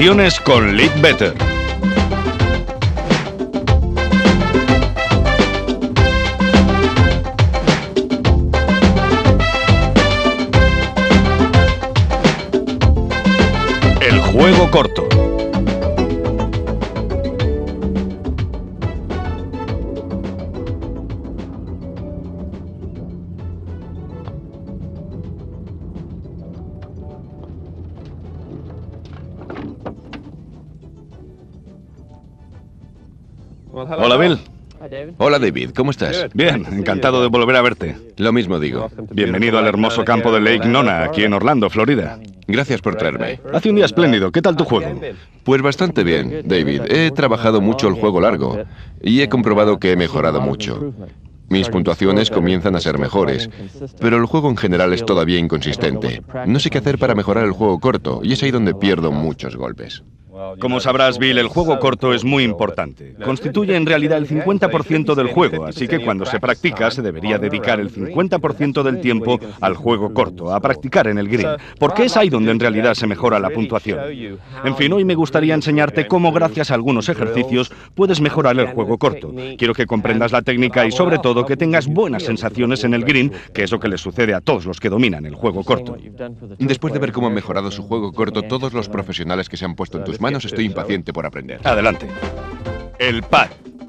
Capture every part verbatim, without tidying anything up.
Sensaciones con Leadbetter. El juego corto. Hola, Bill. Hola, David, ¿cómo estás? Bien, encantado de volver a verte. Lo mismo digo. Bienvenido al hermoso campo de Lake Nona, aquí en Orlando, Florida. Gracias por traerme. Hace un día espléndido. ¿Qué tal tu juego? Pues bastante bien, David. He trabajado mucho el juego largo y he comprobado que he mejorado mucho. Mis puntuaciones comienzan a ser mejores, pero el juego en general es todavía inconsistente. No sé qué hacer para mejorar el juego corto y es ahí donde pierdo muchos golpes. Como sabrás, Bill, el juego corto es muy importante. Constituye en realidad el cincuenta por ciento del juego, así que cuando se practica se debería dedicar el cincuenta por ciento del tiempo al juego corto, a practicar en el green, porque es ahí donde en realidad se mejora la puntuación. En fin, hoy me gustaría enseñarte cómo gracias a algunos ejercicios puedes mejorar el juego corto. Quiero que comprendas la técnica y sobre todo que tengas buenas sensaciones en el green, que es lo que le sucede a todos los que dominan el juego corto. Después de ver cómo han mejorado su juego corto todos los profesionales que se han puesto en tus manos, estoy impaciente por aprender. Adelante. El pad.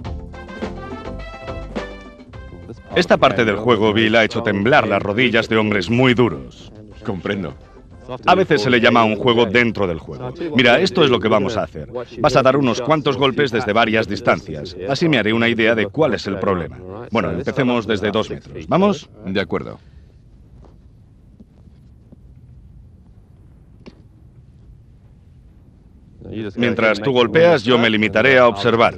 Esta parte del juego, Bill, ha hecho temblar las rodillas de hombres muy duros. Comprendo. A veces se le llama un juego dentro del juego. Mira, esto es lo que vamos a hacer. Vas a dar unos cuantos golpes desde varias distancias. Así me haré una idea de cuál es el problema. Bueno, empecemos desde dos metros. ¿Vamos? De acuerdo. Mientras tú golpeas, yo me limitaré a observar.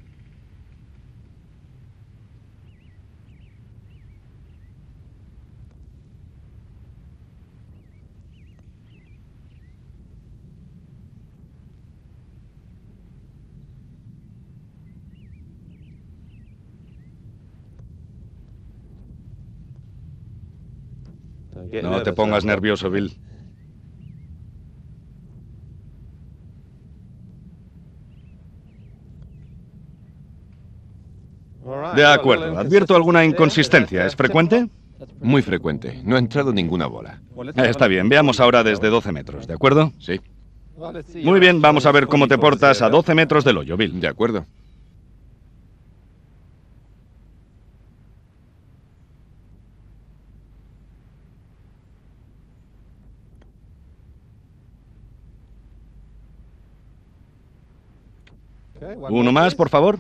No te pongas nervioso, Bill. De acuerdo. Advierto alguna inconsistencia. ¿Es frecuente? Muy frecuente. No ha entrado ninguna bola. Eh, está bien. Veamos ahora desde doce metros. ¿De acuerdo? Sí. Muy bien. Vamos a ver cómo te portas a doce metros del hoyo, Bill. De acuerdo. Uno más, por favor.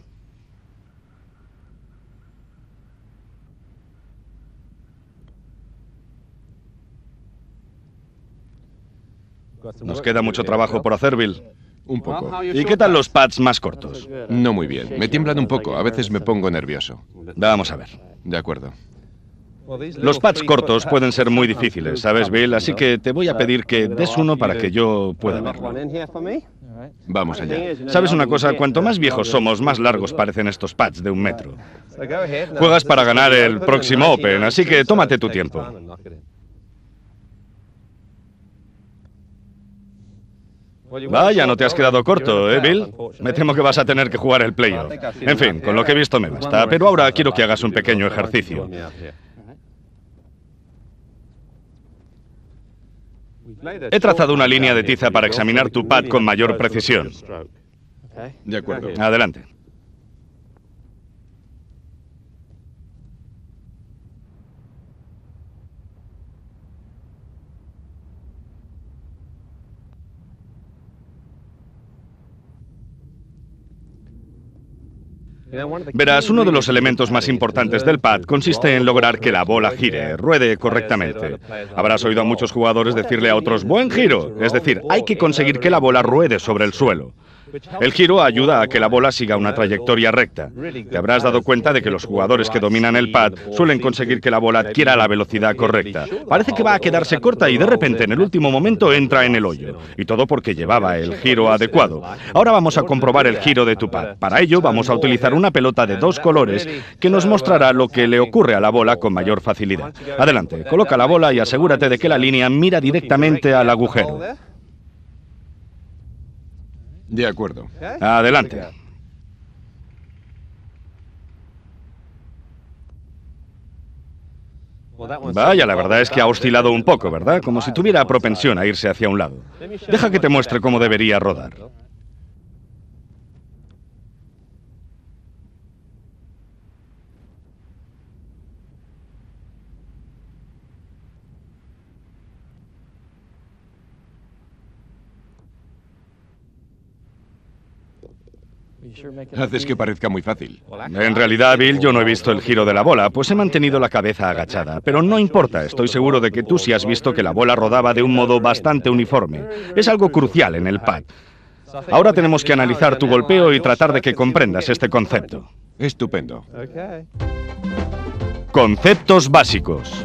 Nos queda mucho trabajo por hacer, Bill. Un poco. ¿Y qué tal los pads más cortos? No muy bien. Me tiemblan un poco. A veces me pongo nervioso. Vamos a ver. De acuerdo. Los pads cortos pueden ser muy difíciles, ¿sabes, Bill? Así que te voy a pedir que des uno para que yo pueda verlo. Vamos allá. ¿Sabes una cosa? Cuanto más viejos somos, más largos parecen estos pads de un metro. Juegas para ganar el próximo Open, así que tómate tu tiempo. Vaya, no te has quedado corto, ¿eh, Bill? Me temo que vas a tener que jugar el playoff. En fin, con lo que he visto me basta, pero ahora quiero que hagas un pequeño ejercicio. He trazado una línea de tiza para examinar tu pad con mayor precisión. De acuerdo. Adelante. Verás, uno de los elementos más importantes del pad consiste en lograr que la bola gire, ruede correctamente. Habrás oído a muchos jugadores decirle a otros, ¡buen giro! Es decir, hay que conseguir que la bola ruede sobre el suelo. El giro ayuda a que la bola siga una trayectoria recta. Te habrás dado cuenta de que los jugadores que dominan el pad suelen conseguir que la bola adquiera la velocidad correcta. Parece que va a quedarse corta y de repente en el último momento entra en el hoyo. Y todo porque llevaba el giro adecuado. Ahora vamos a comprobar el giro de tu pad. Para ello vamos a utilizar una pelota de dos colores que nos mostrará lo que le ocurre a la bola con mayor facilidad. Adelante, coloca la bola y asegúrate de que la línea mira directamente al agujero. De acuerdo. Adelante. Vaya, la verdad es que ha oscilado un poco, ¿verdad? Como si tuviera propensión a irse hacia un lado. Deja que te muestre cómo debería rodar. Haces que parezca muy fácil. En realidad, Bill, yo no he visto el giro de la bola, pues he mantenido la cabeza agachada. Pero no importa, estoy seguro de que tú sí has visto que la bola rodaba de un modo bastante uniforme. Es algo crucial en el pad. Ahora tenemos que analizar tu golpeo y tratar de que comprendas este concepto. Estupendo. Conceptos básicos.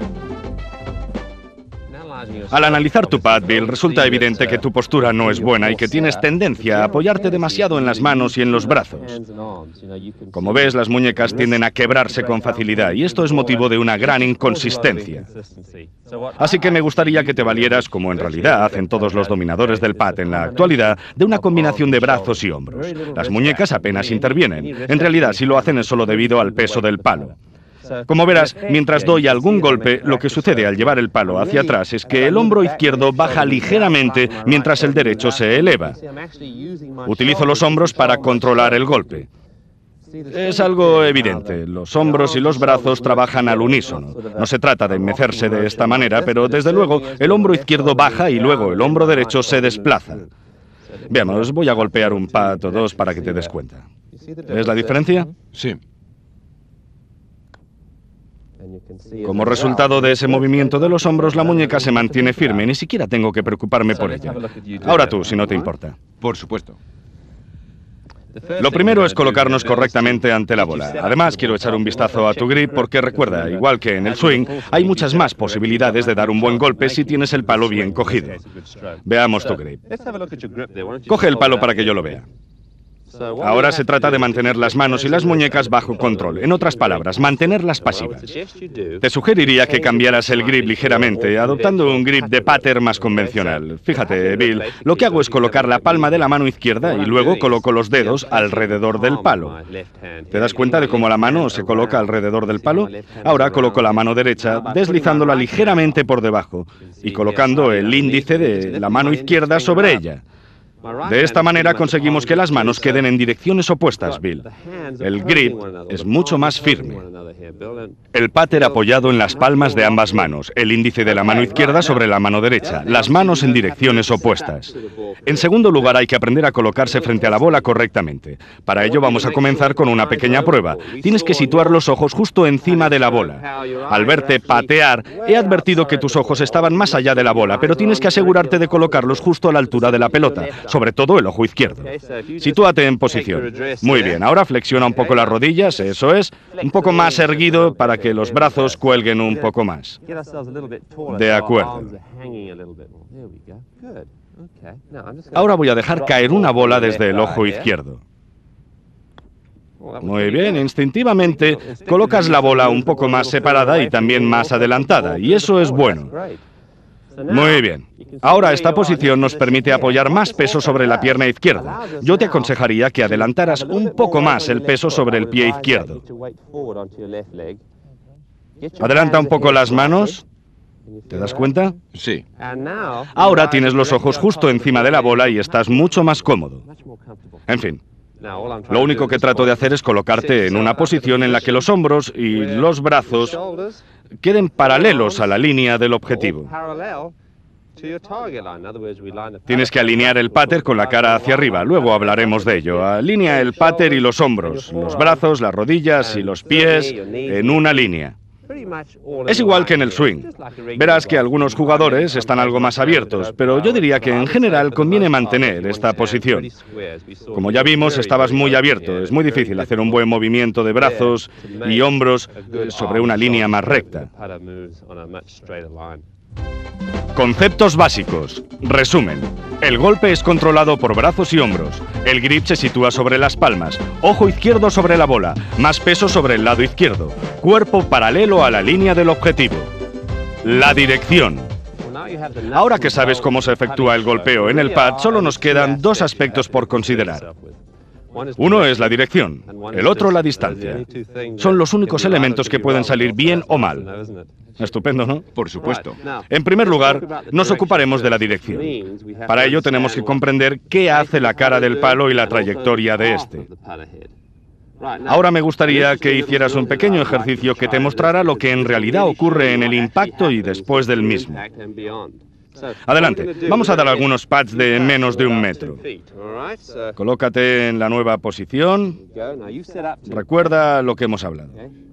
Al analizar tu pad, Bill, resulta evidente que tu postura no es buena y que tienes tendencia a apoyarte demasiado en las manos y en los brazos. Como ves, las muñecas tienden a quebrarse con facilidad y esto es motivo de una gran inconsistencia. Así que me gustaría que te valieras, como en realidad hacen todos los dominadores del pad en la actualidad, de una combinación de brazos y hombros. Las muñecas apenas intervienen. En realidad, si lo hacen es solo debido al peso del palo. Como verás, mientras doy algún golpe, lo que sucede al llevar el palo hacia atrás es que el hombro izquierdo baja ligeramente mientras el derecho se eleva. Utilizo los hombros para controlar el golpe. Es algo evidente, los hombros y los brazos trabajan al unísono. No se trata de mecerse de esta manera, pero desde luego el hombro izquierdo baja y luego el hombro derecho se desplaza. Veamos, voy a golpear un pad o dos para que te des cuenta. ¿Ves la diferencia? Sí. Como resultado de ese movimiento de los hombros, la muñeca se mantiene firme, ni siquiera tengo que preocuparme por ella. Ahora tú, si no te importa. Por supuesto. Lo primero es colocarnos correctamente ante la bola. Además, quiero echar un vistazo a tu grip porque recuerda, igual que en el swing, hay muchas más posibilidades de dar un buen golpe si tienes el palo bien cogido. Veamos tu grip. Coge el palo para que yo lo vea. Ahora se trata de mantener las manos y las muñecas bajo control. En otras palabras, mantenerlas pasivas. Te sugeriría que cambiaras el grip ligeramente, adoptando un grip de pater más convencional. Fíjate, Bill, lo que hago es colocar la palma de la mano izquierda y luego coloco los dedos alrededor del palo. ¿Te das cuenta de cómo la mano se coloca alrededor del palo? Ahora coloco la mano derecha, deslizándola ligeramente por debajo y colocando el índice de la mano izquierda sobre ella. De esta manera conseguimos que las manos queden en direcciones opuestas, Bill. El grip es mucho más firme. El pater apoyado en las palmas de ambas manos, el índice de la mano izquierda sobre la mano derecha, las manos en direcciones opuestas. En segundo lugar, hay que aprender a colocarse frente a la bola correctamente. Para ello vamos a comenzar con una pequeña prueba. Tienes que situar los ojos justo encima de la bola. Al verte patear, he advertido que tus ojos estaban más allá de la bola, pero tienes que asegurarte de colocarlos justo a la altura de la pelota, sobre todo el ojo izquierdo. Sitúate en posición. Muy bien, ahora flexiona un poco las rodillas, eso es, un poco más erguido para que los brazos cuelguen un poco más. De acuerdo. Ahora voy a dejar caer una bola desde el ojo izquierdo. Muy bien, instintivamente colocas la bola un poco más separada y también más adelantada, y eso es bueno. Muy bien. Ahora esta posición nos permite apoyar más peso sobre la pierna izquierda. Yo te aconsejaría que adelantaras un poco más el peso sobre el pie izquierdo. Adelanta un poco las manos. ¿Te das cuenta? Sí. Ahora tienes los ojos justo encima de la bola y estás mucho más cómodo. En fin. Lo único que trato de hacer es colocarte en una posición en la que los hombros y los brazos queden paralelos a la línea del objetivo. Tienes que alinear el pater con la cara hacia arriba, luego hablaremos de ello. Alinea el pater y los hombros, los brazos, las rodillas y los pies en una línea. Es igual que en el swing. Verás que algunos jugadores están algo más abiertos, pero yo diría que en general conviene mantener esta posición. Como ya vimos, estabas muy abierto. Es muy difícil hacer un buen movimiento de brazos y hombros sobre una línea más recta. Conceptos básicos. Resumen. El golpe es controlado por brazos y hombros. El grip se sitúa sobre las palmas. Ojo izquierdo sobre la bola. Más peso sobre el lado izquierdo. Cuerpo paralelo a la línea del objetivo. La dirección. Ahora que sabes cómo se efectúa el golpeo en el pad, solo nos quedan dos aspectos por considerar. Uno es la dirección, el otro la distancia. Son los únicos elementos que pueden salir bien o mal. Estupendo, ¿no? Por supuesto. En primer lugar, nos ocuparemos de la dirección. Para ello tenemos que comprender qué hace la cara del palo y la trayectoria de este. Ahora me gustaría que hicieras un pequeño ejercicio que te mostrara lo que en realidad ocurre en el impacto y después del mismo. Adelante, vamos a dar algunos pads de menos de un metro. Colócate en la nueva posición. Recuerda lo que hemos hablado.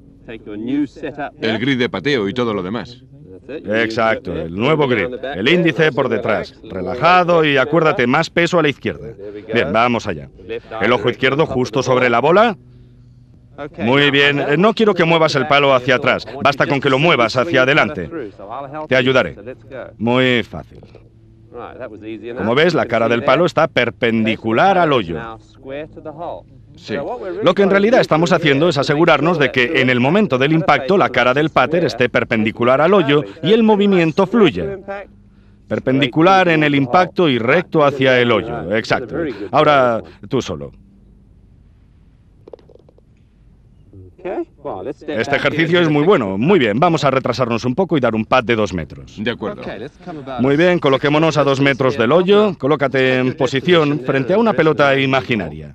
El grid de pateo y todo lo demás. Exacto, el nuevo grid. El índice por detrás. Relajado y acuérdate, más peso a la izquierda. Bien, vamos allá. El ojo izquierdo justo sobre la bola. Muy bien, no quiero que muevas el palo hacia atrás, basta con que lo muevas hacia adelante. Te ayudaré. Muy fácil. Como ves, la cara del palo está perpendicular al hoyo. Sí. Lo que en realidad estamos haciendo es asegurarnos de que en el momento del impacto la cara del pater esté perpendicular al hoyo y el movimiento fluya. Perpendicular en el impacto y recto hacia el hoyo. Exacto. Ahora, tú solo. Este ejercicio es muy bueno. Muy bien, vamos a retrasarnos un poco y dar un pad de dos metros. De acuerdo. Muy bien, coloquémonos a dos metros del hoyo. Colócate en posición frente a una pelota imaginaria.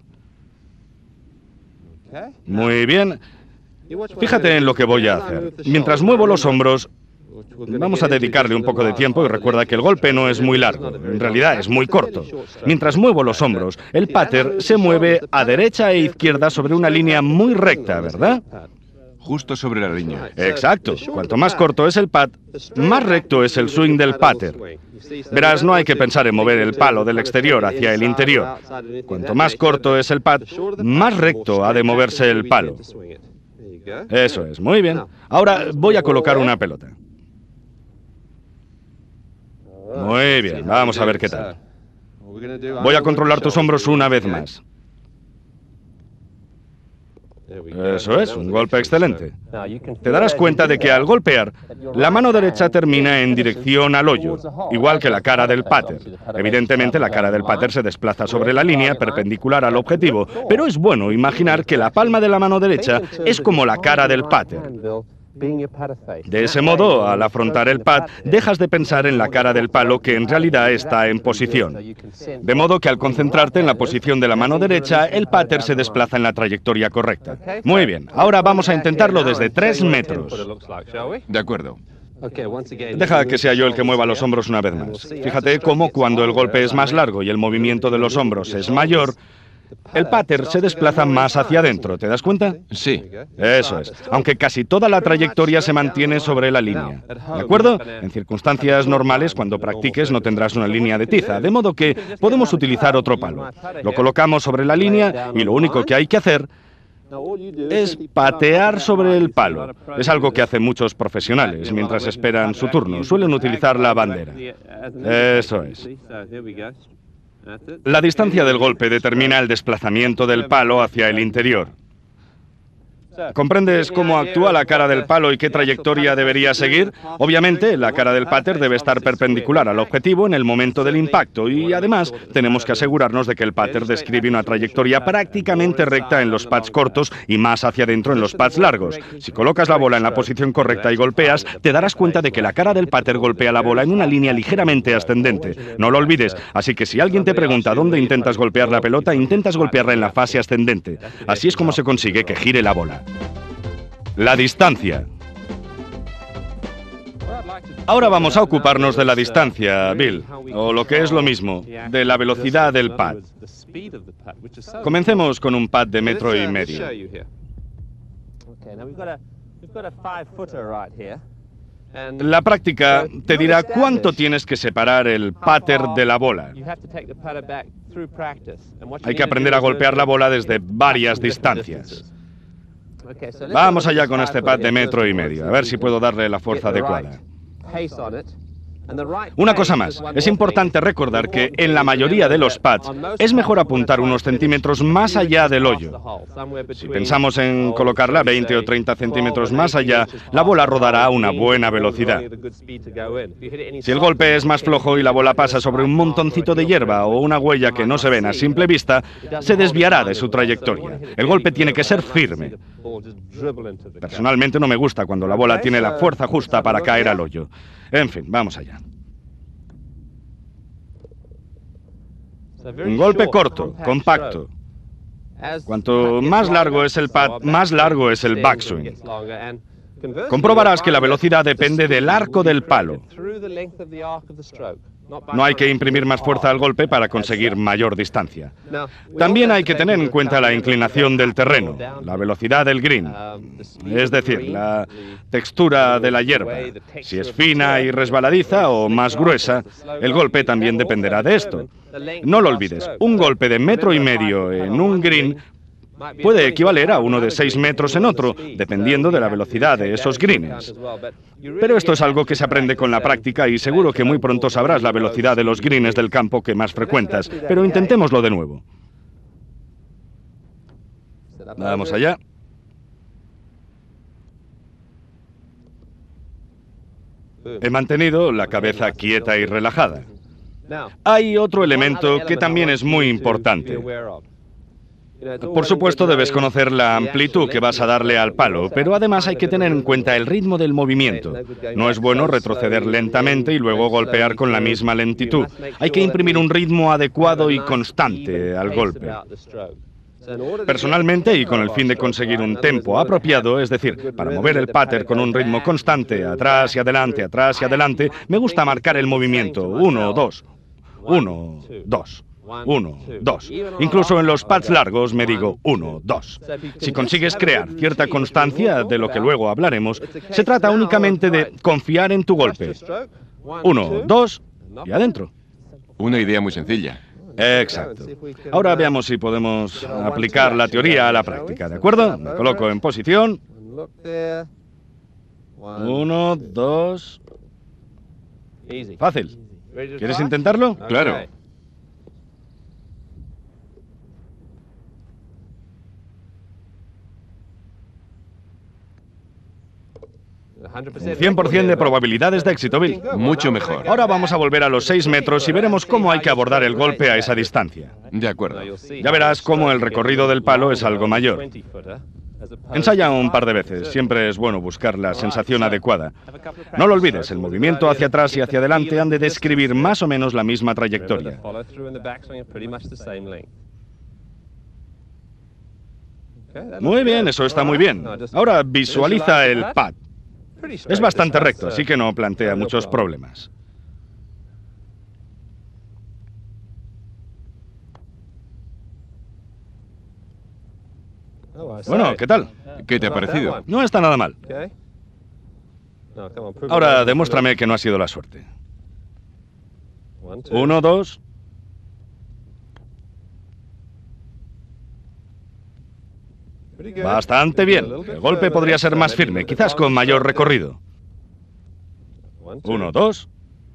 Muy bien. Fíjate en lo que voy a hacer. Mientras muevo los hombros, vamos a dedicarle un poco de tiempo y recuerda que el golpe no es muy largo, en realidad es muy corto. Mientras muevo los hombros, el pater se mueve a derecha e izquierda sobre una línea muy recta, ¿verdad? Justo sobre la línea. Exacto. Cuanto más corto es el pad, más recto es el swing del pater. Verás, no hay que pensar en mover el palo del exterior hacia el interior. Cuanto más corto es el pad, más recto ha de moverse el palo. Eso es, muy bien. Ahora voy a colocar una pelota. Muy bien, vamos a ver qué tal. Voy a controlar tus hombros una vez más. Eso es, un golpe excelente. Te darás cuenta de que al golpear, la mano derecha termina en dirección al hoyo, igual que la cara del pater. Evidentemente, la cara del pater se desplaza sobre la línea perpendicular al objetivo, pero es bueno imaginar que la palma de la mano derecha es como la cara del pater. De ese modo, al afrontar el pad, dejas de pensar en la cara del palo que en realidad está en posición. De modo que al concentrarte en la posición de la mano derecha, el pater se desplaza en la trayectoria correcta. Muy bien, ahora vamos a intentarlo desde tres metros. De acuerdo. Deja que sea yo el que mueva los hombros una vez más. Fíjate cómo cuando el golpe es más largo y el movimiento de los hombros es mayor, el pater se desplaza más hacia adentro, ¿te das cuenta? Sí. Eso es, aunque casi toda la trayectoria se mantiene sobre la línea. ¿De acuerdo? En circunstancias normales, cuando practiques, no tendrás una línea de tiza, de modo que podemos utilizar otro palo. Lo colocamos sobre la línea y lo único que hay que hacer es patear sobre el palo. Es algo que hacen muchos profesionales mientras esperan su turno. Suelen utilizar la bandera. Eso es. La distancia del golpe determina el desplazamiento del palo hacia el interior. ¿Comprendes cómo actúa la cara del palo y qué trayectoria debería seguir? Obviamente, la cara del pater debe estar perpendicular al objetivo en el momento del impacto y, además, tenemos que asegurarnos de que el pater describe una trayectoria prácticamente recta en los pads cortos y más hacia adentro en los pads largos. Si colocas la bola en la posición correcta y golpeas, te darás cuenta de que la cara del pater golpea la bola en una línea ligeramente ascendente. No lo olvides, así que si alguien te pregunta dónde intentas golpear la pelota, intentas golpearla en la fase ascendente. Así es como se consigue que gire la bola. La distancia. Ahora vamos a ocuparnos de la distancia, Bill, o lo que es lo mismo, de la velocidad del pad. Comencemos con un pad de metro y medio. La práctica te dirá cuánto tienes que separar el pater de la bola. Hay que aprender a golpear la bola desde varias distancias. Vamos allá con este pad de metro y medio, a ver si puedo darle la fuerza adecuada. Una cosa más, es importante recordar que en la mayoría de los pads es mejor apuntar unos centímetros más allá del hoyo. Si pensamos en colocarla veinte o treinta centímetros más allá, la bola rodará a una buena velocidad. Si el golpe es más flojo y la bola pasa sobre un montoncito de hierba o una huella que no se ven a simple vista, se desviará de su trayectoria. El golpe tiene que ser firme. Personalmente no me gusta cuando la bola tiene la fuerza justa para caer al hoyo. En fin, vamos allá. Un golpe corto, compacto. Cuanto más largo es el pad, más largo es el backswing. Comprobarás que la velocidad depende del arco del palo. No hay que imprimir más fuerza al golpe para conseguir mayor distancia. También hay que tener en cuenta la inclinación del terreno, la velocidad del green, es decir, la textura de la hierba. Si es fina y resbaladiza o más gruesa, el golpe también dependerá de esto. No lo olvides, un golpe de metro y medio en un green puede equivaler a uno de seis metros en otro, dependiendo de la velocidad de esos greens. Pero esto es algo que se aprende con la práctica y seguro que muy pronto sabrás la velocidad de los greens del campo que más frecuentas, pero intentémoslo de nuevo. Vamos allá. He mantenido la cabeza quieta y relajada. Hay otro elemento que también es muy importante. Por supuesto, debes conocer la amplitud que vas a darle al palo, pero además hay que tener en cuenta el ritmo del movimiento. No es bueno retroceder lentamente y luego golpear con la misma lentitud. Hay que imprimir un ritmo adecuado y constante al golpe. Personalmente, y con el fin de conseguir un tempo apropiado, es decir, para mover el pater con un ritmo constante, atrás y adelante, atrás y adelante, me gusta marcar el movimiento. Uno, dos. Uno, dos. Uno, dos. Incluso en los pads largos me digo uno, dos. Si consigues crear cierta constancia, de lo que luego hablaremos, se trata únicamente de confiar en tu golpe. Uno, dos y adentro. Una idea muy sencilla. Exacto. Ahora veamos si podemos aplicar la teoría a la práctica, ¿de acuerdo? Me coloco en posición. Uno, dos. Fácil. ¿Quieres intentarlo? Claro. cien por cien de probabilidades de éxito, Bill. Mucho mejor. Ahora vamos a volver a los seis metros y veremos cómo hay que abordar el golpe a esa distancia. De acuerdo. Ya verás cómo el recorrido del palo es algo mayor. Ensaya un par de veces, siempre es bueno buscar la sensación adecuada. No lo olvides, el movimiento hacia atrás y hacia adelante han de describir más o menos la misma trayectoria. Muy bien, eso está muy bien. Ahora visualiza el pad. Es bastante recto, así que no plantea muchos problemas. Bueno, ¿qué tal? ¿Qué te ha parecido? No está nada mal. Ahora demuéstrame que no ha sido la suerte. Uno, dos. Bastante bien. El golpe podría ser más firme, quizás con mayor recorrido. Uno, dos.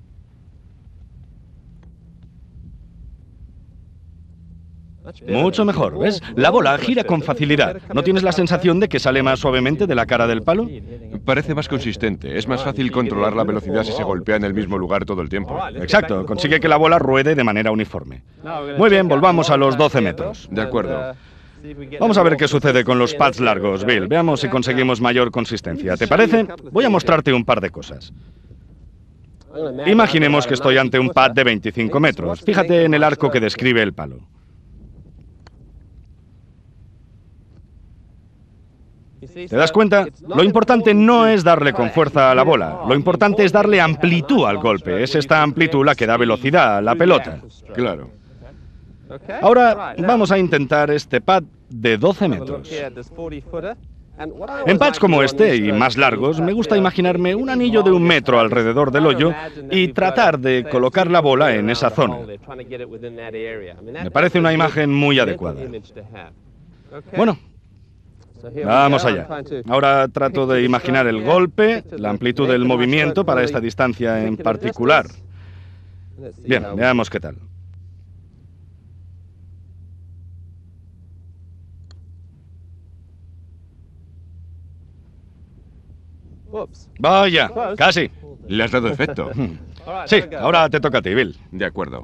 Mucho mejor, ¿ves? La bola gira con facilidad. ¿No tienes la sensación de que sale más suavemente de la cara del palo? Parece más consistente. Es más fácil controlar la velocidad si se golpea en el mismo lugar todo el tiempo. Exacto, consigue que la bola ruede de manera uniforme. Muy bien, volvamos a los doce metros. De acuerdo. Vamos a ver qué sucede con los pads largos, Bill. Veamos si conseguimos mayor consistencia. ¿Te parece? Voy a mostrarte un par de cosas. Imaginemos que estoy ante un pad de veinticinco metros. Fíjate en el arco que describe el palo. ¿Te das cuenta? Lo importante no es darle con fuerza a la bola. Lo importante es darle amplitud al golpe. Es esta amplitud la que da velocidad a la pelota. Claro. Ahora vamos a intentar este pad de doce metros. En pads como este y más largos, me gusta imaginarme un anillo de un metro alrededor del hoyo y tratar de colocar la bola en esa zona. Me parece una imagen muy adecuada. Bueno, Vamos allá. Ahora trato de imaginar el golpe, la amplitud del movimiento para esta distancia en particular. Bien, veamos qué tal. Vaya, casi. Le has dado efecto. Sí, ahora te toca a ti, Bill. De acuerdo.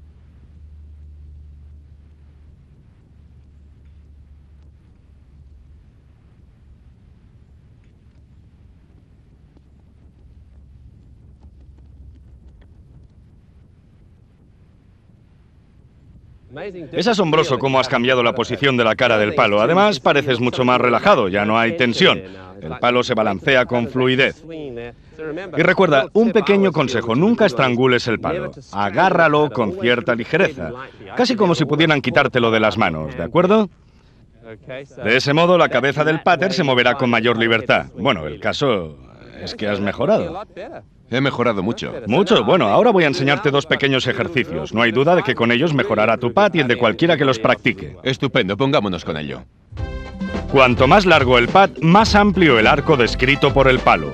Es asombroso cómo has cambiado la posición de la cara del palo. Además, pareces mucho más relajado, ya no hay tensión. El palo se balancea con fluidez. Y recuerda, un pequeño consejo, nunca estrangules el palo. Agárralo con cierta ligereza, casi como si pudieran quitártelo de las manos, ¿de acuerdo? De ese modo, la cabeza del pater se moverá con mayor libertad. Bueno, el caso es que has mejorado. He mejorado mucho. Mucho. Bueno, ahora voy a enseñarte dos pequeños ejercicios. No hay duda de que con ellos mejorará tu pat y el de cualquiera que los practique. Estupendo, pongámonos con ello. Cuanto más largo el pad, más amplio el arco descrito por el palo.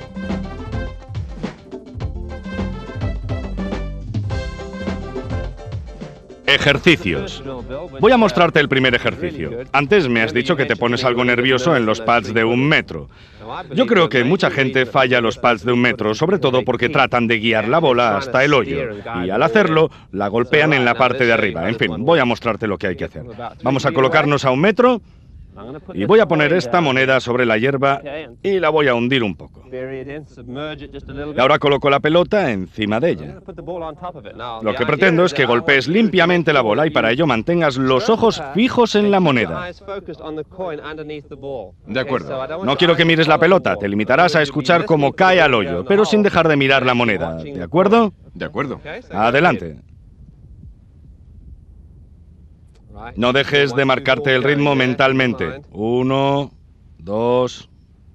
Ejercicios. Voy a mostrarte el primer ejercicio. Antes me has dicho que te pones algo nervioso en los pads de un metro. Yo creo que mucha gente falla los pads de un metro, sobre todo porque tratan de guiar la bola hasta el hoyo. Y al hacerlo, la golpean en la parte de arriba. En fin, voy a mostrarte lo que hay que hacer. Vamos a colocarnos a un metro. Y voy a poner esta moneda sobre la hierba y la voy a hundir un poco. Y ahora coloco la pelota encima de ella. Lo que pretendo es que golpees limpiamente la bola y para ello mantengas los ojos fijos en la moneda. De acuerdo. No quiero que mires la pelota, te limitarás a escuchar cómo cae al hoyo, pero sin dejar de mirar la moneda. ¿De acuerdo? De acuerdo. Adelante. No dejes de marcarte el ritmo mentalmente. Uno, dos...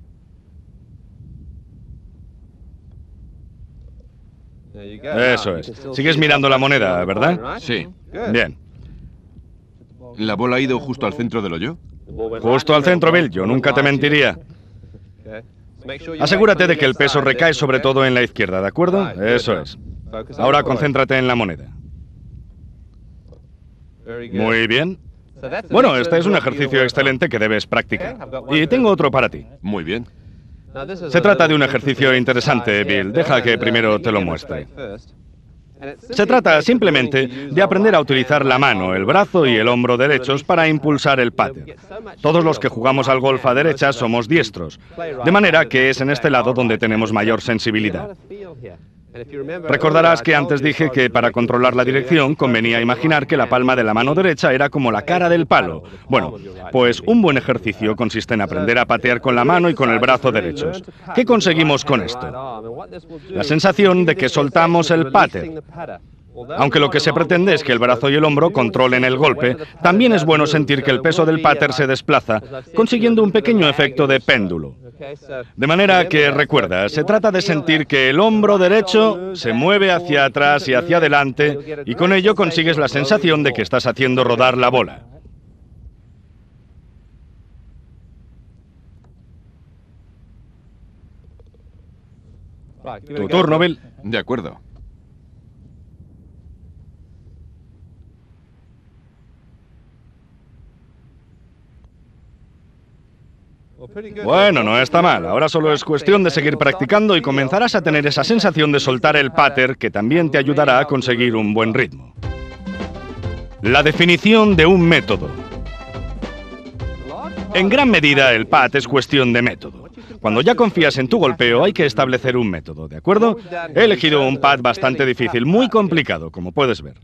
Eso es. Sigues mirando la moneda, ¿verdad? Sí. Bien. ¿La bola ha ido justo al centro del hoyo? Justo al centro, Bill. Yo nunca te mentiría. Asegúrate de que el peso recae sobre todo en la izquierda, ¿de acuerdo? Eso es. Ahora concéntrate en la moneda. Muy bien. Bueno, este es un ejercicio excelente que debes practicar. Y tengo otro para ti. Muy bien. Se trata de un ejercicio interesante, Bill. Deja que primero te lo muestre. Se trata simplemente de aprender a utilizar la mano, el brazo y el hombro derechos para impulsar el pater. Todos los que jugamos al golf a derecha somos diestros, de manera que es en este lado donde tenemos mayor sensibilidad. Recordarás que antes dije que para controlar la dirección convenía imaginar que la palma de la mano derecha era como la cara del palo. Bueno, pues un buen ejercicio consiste en aprender a patear con la mano y con el brazo derechos. ¿Qué conseguimos con esto? La sensación de que soltamos el pater. Aunque lo que se pretende es que el brazo y el hombro controlen el golpe, también es bueno sentir que el peso del pater se desplaza, consiguiendo un pequeño efecto de péndulo. De manera que, recuerda, se trata de sentir que el hombro derecho se mueve hacia atrás y hacia adelante, y con ello consigues la sensación de que estás haciendo rodar la bola. Tu turno, Bill. De acuerdo. Bueno, no está mal. Ahora solo es cuestión de seguir practicando y comenzarás a tener esa sensación de soltar el pater que también te ayudará a conseguir un buen ritmo. La definición de un método. En gran medida, el pat es cuestión de método. Cuando ya confías en tu golpeo, hay que establecer un método, ¿de acuerdo? He elegido un pat bastante difícil, muy complicado, como puedes ver.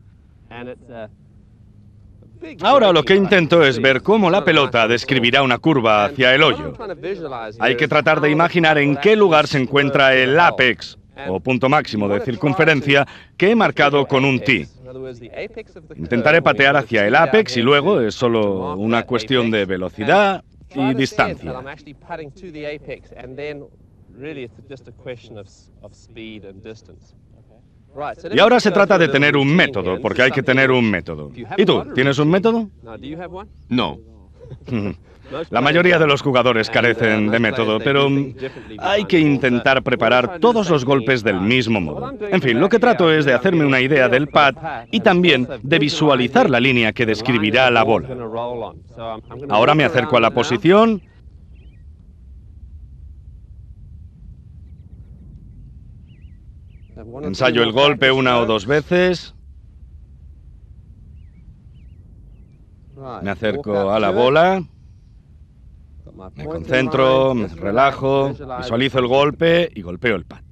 Ahora lo que intento es ver cómo la pelota describirá una curva hacia el hoyo. Hay que tratar de imaginar en qué lugar se encuentra el apex, o punto máximo de circunferencia, que he marcado con un T. Intentaré patear hacia el apex y luego es solo una cuestión de velocidad y distancia. Y ahora se trata de tener un método, porque hay que tener un método. ¿Y tú, tienes un método? No. La mayoría de los jugadores carecen de método, pero hay que intentar preparar todos los golpes del mismo modo. En fin, lo que trato es de hacerme una idea del pad y también de visualizar la línea que describirá la bola. Ahora me acerco a la posición. Ensayo el golpe una o dos veces. Me acerco a la bola. Me concentro, me relajo, visualizo el golpe y golpeo el pad.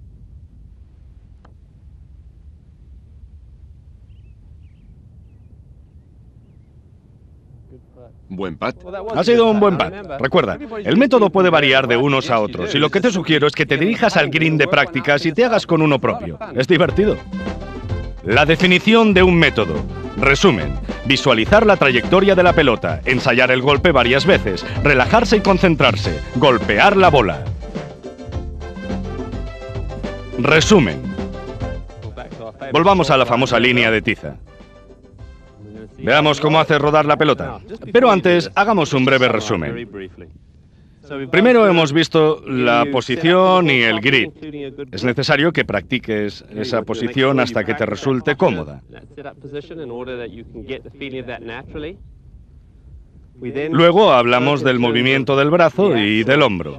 Buen pad. Ha sido un buen pad. Recuerda, el método puede variar de unos a otros y lo que te sugiero es que te dirijas al green de prácticas y te hagas con uno propio. Es divertido. La definición de un método. Resumen: visualizar la trayectoria de la pelota, ensayar el golpe varias veces, relajarse y concentrarse, golpear la bola. Resumen. Volvamos a la famosa línea de tiza. Veamos cómo hace rodar la pelota. Pero antes, hagamos un breve resumen. Primero hemos visto la posición y el grid. Es necesario que practiques esa posición hasta que te resulte cómoda. Luego hablamos del movimiento del brazo y del hombro.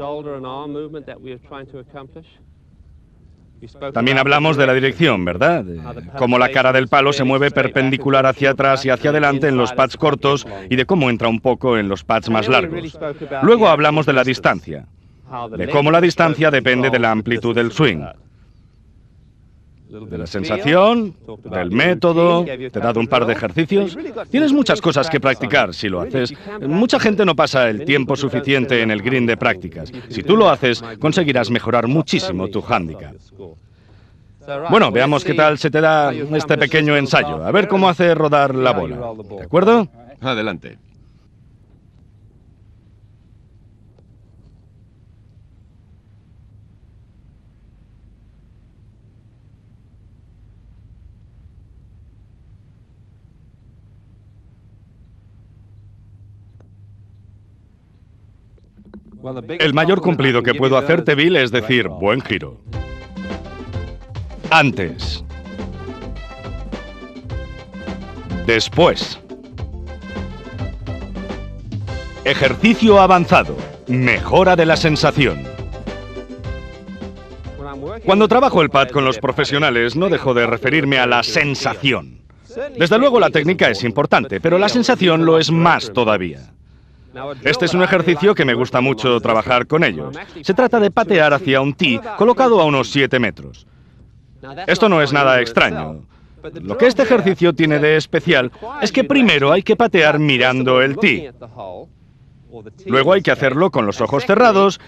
También hablamos de la dirección, ¿verdad? Cómo la cara del palo se mueve perpendicular hacia atrás y hacia adelante en los pads cortos y de cómo entra un poco en los pads más largos. Luego hablamos de la distancia, de cómo la distancia depende de la amplitud del swing, de la sensación, del método. Te he dado un par de ejercicios. Tienes muchas cosas que practicar si lo haces. Mucha gente no pasa el tiempo suficiente en el green de prácticas. Si tú lo haces, conseguirás mejorar muchísimo tu handicap. Bueno, veamos qué tal se te da este pequeño ensayo. A ver cómo hace rodar la bola. ¿De acuerdo? Adelante. El mayor cumplido que puedo hacerte, Bill, es decir, buen giro. Antes. Después. Ejercicio avanzado. Mejora de la sensación. Cuando trabajo el pad con los profesionales, no dejo de referirme a la sensación. Desde luego la técnica es importante, pero la sensación lo es más todavía. Este es un ejercicio que me gusta mucho trabajar con ellos. Se trata de patear hacia un tee colocado a unos siete metros. Esto no es nada extraño. Lo que este ejercicio tiene de especial es que primero hay que patear mirando el tee. Luego hay que hacerlo con los ojos cerrados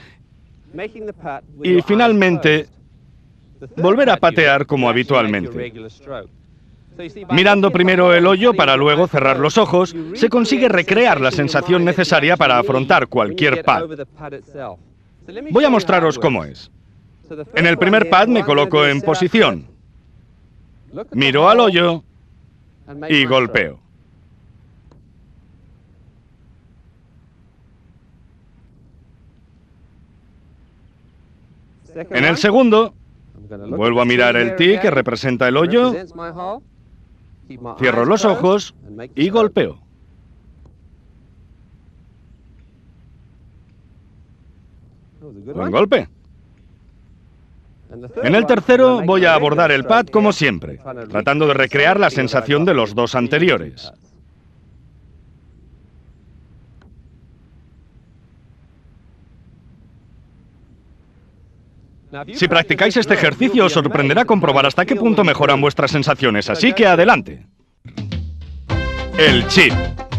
y finalmente volver a patear como habitualmente. Mirando primero el hoyo para luego cerrar los ojos, se consigue recrear la sensación necesaria para afrontar cualquier pad. Voy a mostraros cómo es. En el primer pad me coloco en posición. Miro al hoyo y golpeo. En el segundo, vuelvo a mirar el tee que representa el hoyo. Cierro los ojos y golpeo. Buen golpe. En el tercero voy a abordar el pad como siempre, tratando de recrear la sensación de los dos anteriores. Si practicáis este ejercicio, os sorprenderá comprobar hasta qué punto mejoran vuestras sensaciones, así que adelante. El chip.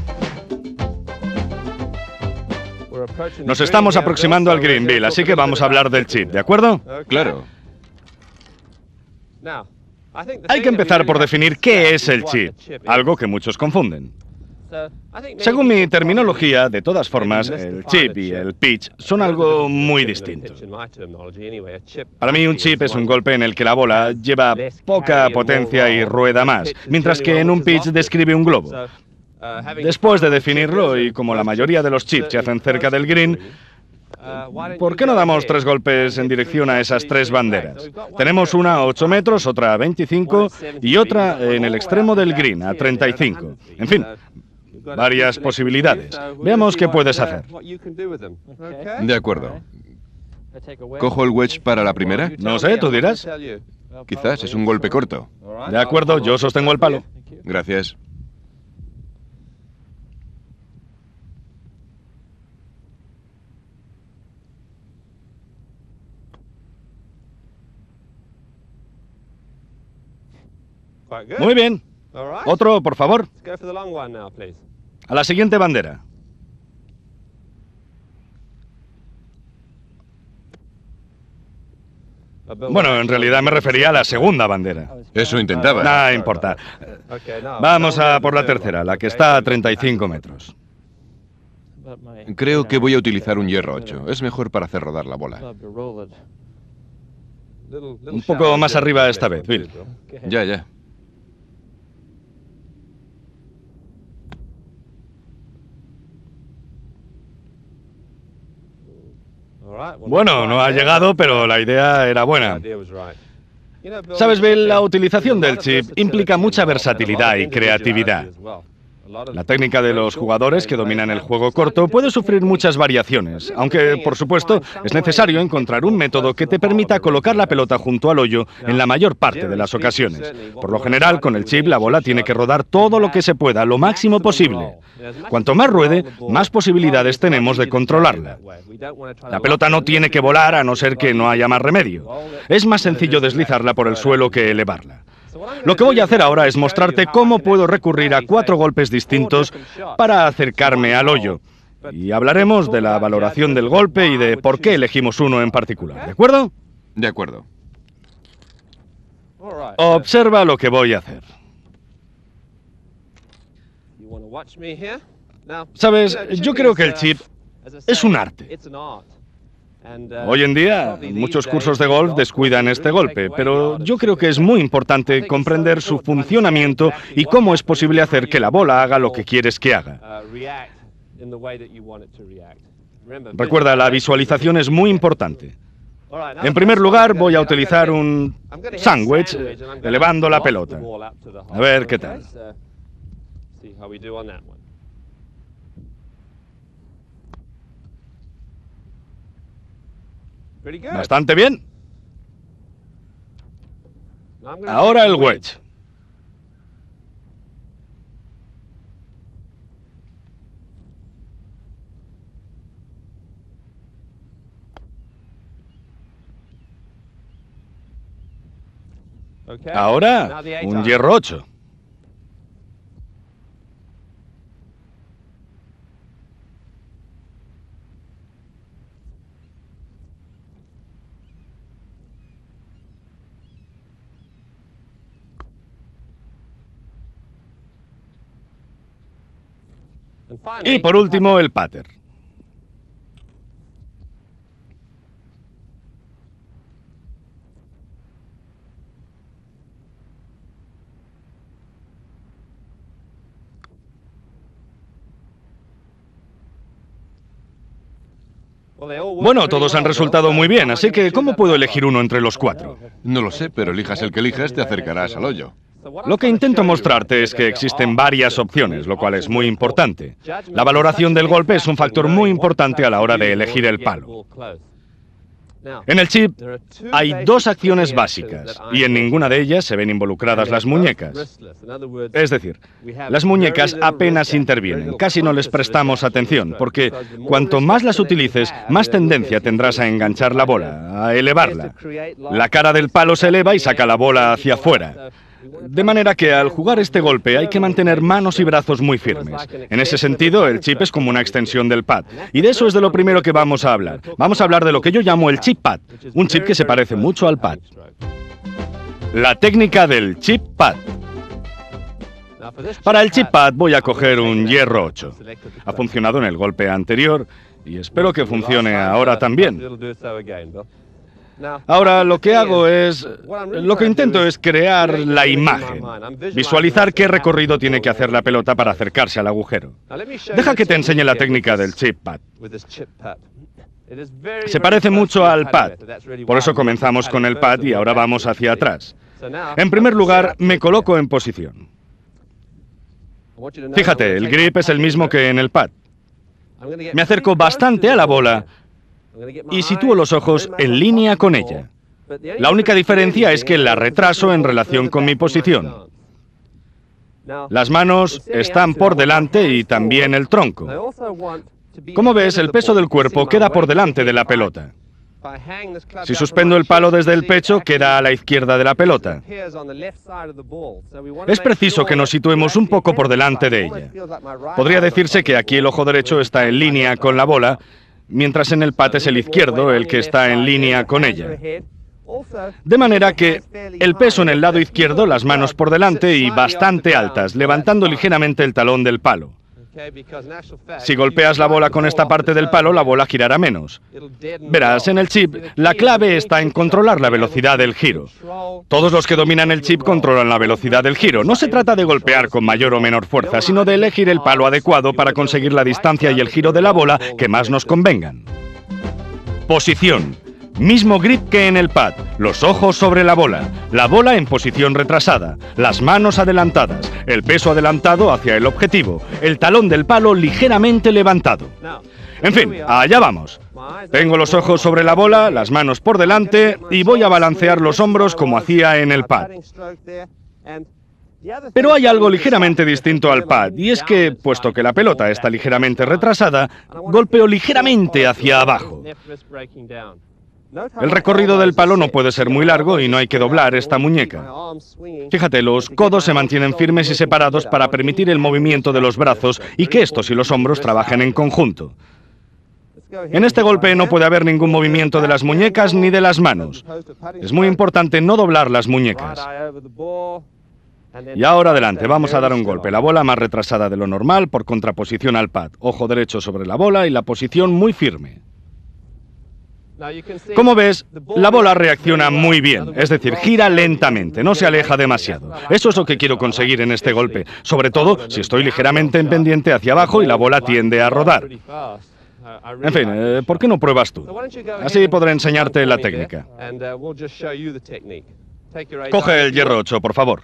Nos estamos aproximando al green, Bill, así que vamos a hablar del chip, ¿de acuerdo? Claro. Hay que empezar por definir qué es el chip, algo que muchos confunden. Según mi terminología, de todas formas, el chip y el pitch son algo muy distinto. Para mí un chip es un golpe en el que la bola lleva poca potencia y rueda más, mientras que en un pitch describe un globo. Después de definirlo, y como la mayoría de los chips se hacen cerca del green, ¿por qué no damos tres golpes en dirección a esas tres banderas? Tenemos una a ocho metros, otra a veinticinco y otra en el extremo del green, a treinta y cinco. En fin, varias posibilidades. Veamos qué puedes hacer. De acuerdo. ¿Cojo el wedge para la primera? No sé, tú dirás. Quizás es un golpe corto. De acuerdo, yo sostengo el palo. Gracias. Muy bien. Otro, por favor. A la siguiente bandera. Bueno, en realidad me refería a la segunda bandera. Eso intentaba. No importa. Vamos a por la tercera, la que está a treinta y cinco metros. Creo que voy a utilizar un hierro ocho. Es mejor para hacer rodar la bola. Un poco más arriba esta vez, Bill. Ya, ya. Bueno, no ha llegado, pero la idea era buena. Sabes, Bill, la utilización del chip implica mucha versatilidad y creatividad. La técnica de los jugadores que dominan el juego corto puede sufrir muchas variaciones, aunque, por supuesto, es necesario encontrar un método que te permita colocar la pelota junto al hoyo en la mayor parte de las ocasiones. Por lo general, con el chip la bola tiene que rodar todo lo que se pueda, lo máximo posible. Cuanto más ruede, más posibilidades tenemos de controlarla. La pelota no tiene que volar a no ser que no haya más remedio. Es más sencillo deslizarla por el suelo que elevarla. Lo que voy a hacer ahora es mostrarte cómo puedo recurrir a cuatro golpes distintos para acercarme al hoyo. Y hablaremos de la valoración del golpe y de por qué elegimos uno en particular, ¿de acuerdo? De acuerdo. Observa lo que voy a hacer. Sabes, yo creo que el chip es un arte. Hoy en día, muchos cursos de golf descuidan este golpe, pero yo creo que es muy importante comprender su funcionamiento y cómo es posible hacer que la bola haga lo que quieres que haga. Recuerda, la visualización es muy importante. En primer lugar, voy a utilizar un sandwich, elevando la pelota. A ver qué tal. Bastante bien. Ahora el wedge. Ahora un hierro ocho. Y por último, el pater. Bueno, todos han resultado muy bien, así que ¿cómo puedo elegir uno entre los cuatro? No lo sé, pero elijas el que elijas, te acercarás al hoyo. Lo que intento mostrarte es que existen varias opciones, lo cual es muy importante. La valoración del golpe es un factor muy importante a la hora de elegir el palo. En el chip hay dos acciones básicas y en ninguna de ellas se ven involucradas las muñecas. Es decir, las muñecas apenas intervienen, casi no les prestamos atención, porque cuanto más las utilices, más tendencia tendrás a enganchar la bola, a elevarla. La cara del palo se eleva y saca la bola hacia afuera. De manera que al jugar este golpe hay que mantener manos y brazos muy firmes. En ese sentido, el chip es como una extensión del pad. Y de eso es de lo primero que vamos a hablar. Vamos a hablar de lo que yo llamo el chip pad, un chip que se parece mucho al pad. La técnica del chip pad. Para el chip pad voy a coger un hierro ocho. Ha funcionado en el golpe anterior y espero que funcione ahora también. Ahora lo que hago es... Lo que intento es crear la imagen. Visualizar qué recorrido tiene que hacer la pelota para acercarse al agujero. Deja que te enseñe la técnica del chip pad. Se parece mucho al pad. Por eso comenzamos con el pad y ahora vamos hacia atrás. En primer lugar, me coloco en posición. Fíjate, el grip es el mismo que en el pad. Me acerco bastante a la bola y sitúo los ojos en línea con ella. La única diferencia es que la retraso en relación con mi posición. Las manos están por delante y también el tronco. Como ves, el peso del cuerpo queda por delante de la pelota. Si suspendo el palo desde el pecho, queda a la izquierda de la pelota. Es preciso que nos situemos un poco por delante de ella. Podría decirse que aquí el ojo derecho está en línea con la bola, mientras en el pad es el izquierdo el que está en línea con ella. De manera que el peso en el lado izquierdo, las manos por delante y bastante altas, levantando ligeramente el talón del palo. Si golpeas la bola con esta parte del palo, la bola girará menos. Verás, en el chip, la clave está en controlar la velocidad del giro. Todos los que dominan el chip controlan la velocidad del giro. No se trata de golpear con mayor o menor fuerza, sino de elegir el palo adecuado para conseguir la distancia y el giro de la bola que más nos convengan. Posición. Mismo grip que en el pad, los ojos sobre la bola, la bola en posición retrasada, las manos adelantadas, el peso adelantado hacia el objetivo, el talón del palo ligeramente levantado. En fin, allá vamos. Tengo los ojos sobre la bola, las manos por delante y voy a balancear los hombros como hacía en el pad. Pero hay algo ligeramente distinto al pad, y es que, puesto que la pelota está ligeramente retrasada, golpeo ligeramente hacia abajo. El recorrido del palo no puede ser muy largo y no hay que doblar esta muñeca. Fíjate, los codos se mantienen firmes y separados para permitir el movimiento de los brazos y que estos y los hombros trabajen en conjunto. En este golpe no puede haber ningún movimiento de las muñecas ni de las manos. Es muy importante no doblar las muñecas. Y ahora adelante, vamos a dar un golpe. La bola más retrasada de lo normal por contraposición al pad. Ojo derecho sobre la bola y la posición muy firme. Como ves, la bola reacciona muy bien, es decir, gira lentamente, no se aleja demasiado. Eso es lo que quiero conseguir en este golpe, sobre todo si estoy ligeramente en pendiente hacia abajo y la bola tiende a rodar. En fin, eh, ¿por qué no pruebas tú? Así podré enseñarte la técnica. Coge el hierro ocho, por favor.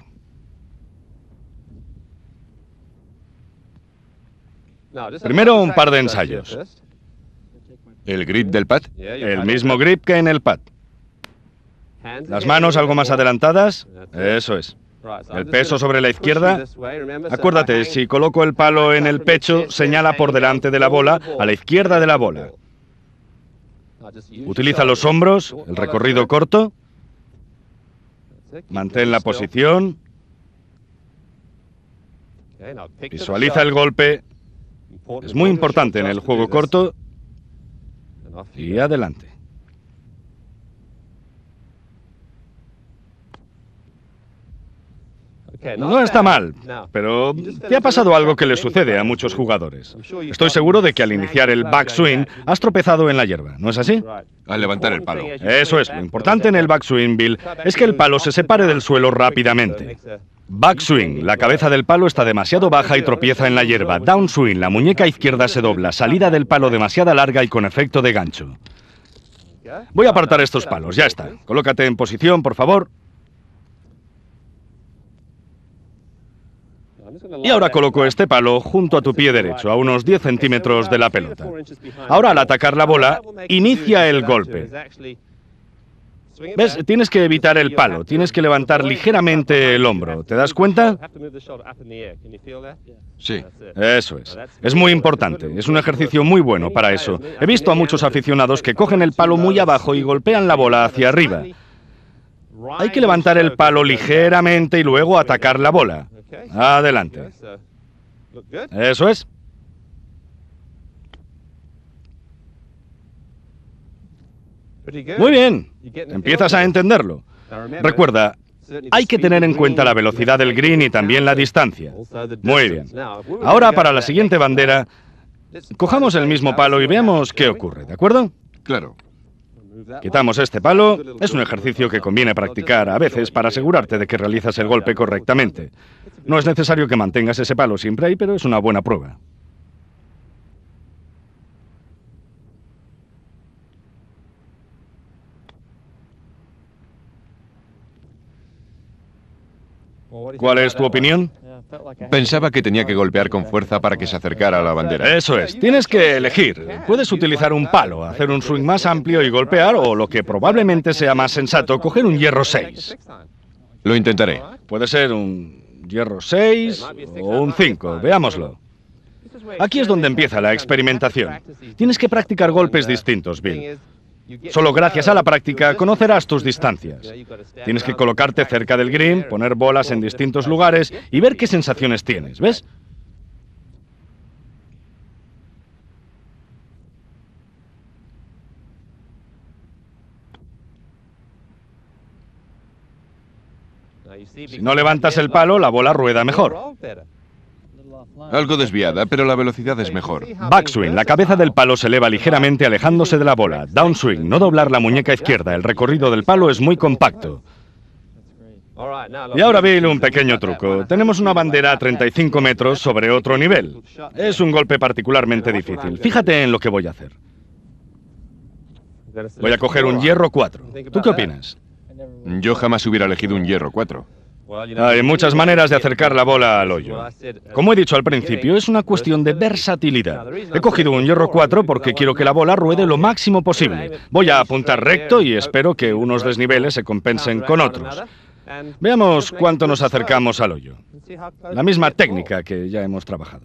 Primero un par de ensayos. ¿El grip del pad? El mismo grip que en el pad. Las manos algo más adelantadas. Eso es. El peso sobre la izquierda. Acuérdate, si coloco el palo en el pecho, señala por delante de la bola, a la izquierda de la bola. Utiliza los hombros, el recorrido corto. Mantén la posición. Visualiza el golpe. Es muy importante en el juego corto. Y adelante. No está mal, pero te ha pasado algo que le sucede a muchos jugadores. Estoy seguro de que al iniciar el backswing has tropezado en la hierba, ¿no es así? Al levantar el palo. Eso es, lo importante en el backswing, Bill, es que el palo se separe del suelo rápidamente. Backswing, la cabeza del palo está demasiado baja y tropieza en la hierba. Downswing, la muñeca izquierda se dobla, salida del palo demasiado larga y con efecto de gancho. Voy a apartar estos palos, ya está. Colócate en posición, por favor. Y ahora coloco este palo junto a tu pie derecho, a unos diez centímetros de la pelota. Ahora, al atacar la bola, inicia el golpe. ¿Ves? Tienes que evitar el palo, tienes que levantar ligeramente el hombro. ¿Te das cuenta? Sí. Eso es. Es muy importante. Es un ejercicio muy bueno para eso. He visto a muchos aficionados que cogen el palo muy abajo y golpean la bola hacia arriba. Hay que levantar el palo ligeramente y luego atacar la bola. Adelante. Eso es. Muy bien. Empiezas a entenderlo. Recuerda, hay que tener en cuenta la velocidad del green y también la distancia. Muy bien. Ahora, para la siguiente bandera, cojamos el mismo palo y veamos qué ocurre, ¿de acuerdo? Claro. Quitamos este palo. Es un ejercicio que conviene practicar a veces para asegurarte de que realizas el golpe correctamente. No es necesario que mantengas ese palo siempre ahí, pero es una buena prueba. ¿Cuál es tu opinión? Pensaba que tenía que golpear con fuerza para que se acercara a la bandera. Eso es, tienes que elegir. Puedes utilizar un palo, hacer un swing más amplio y golpear, o lo que probablemente sea más sensato, coger un hierro seis. Lo intentaré. Puede ser un hierro seis o un cinco, veámoslo. Aquí es donde empieza la experimentación. Tienes que practicar golpes distintos, Bill. Solo gracias a la práctica conocerás tus distancias. Tienes que colocarte cerca del green, poner bolas en distintos lugares y ver qué sensaciones tienes, ¿ves? Si no levantas el palo, la bola rueda mejor. Algo desviada, pero la velocidad es mejor. Backswing, la cabeza del palo se eleva ligeramente alejándose de la bola. Downswing, no doblar la muñeca izquierda, el recorrido del palo es muy compacto. Y ahora, Bill, un pequeño truco. Tenemos una bandera a treinta y cinco metros sobre otro nivel. Es un golpe particularmente difícil. Fíjate en lo que voy a hacer. Voy a coger un hierro cuatro. ¿Tú qué opinas? Yo jamás hubiera elegido un hierro cuatro. Hay muchas maneras de acercar la bola al hoyo. Como he dicho al principio, es una cuestión de versatilidad. He cogido un hierro cuatro porque quiero que la bola ruede lo máximo posible. Voy a apuntar recto y espero que unos desniveles se compensen con otros. Veamos cuánto nos acercamos al hoyo. La misma técnica que ya hemos trabajado.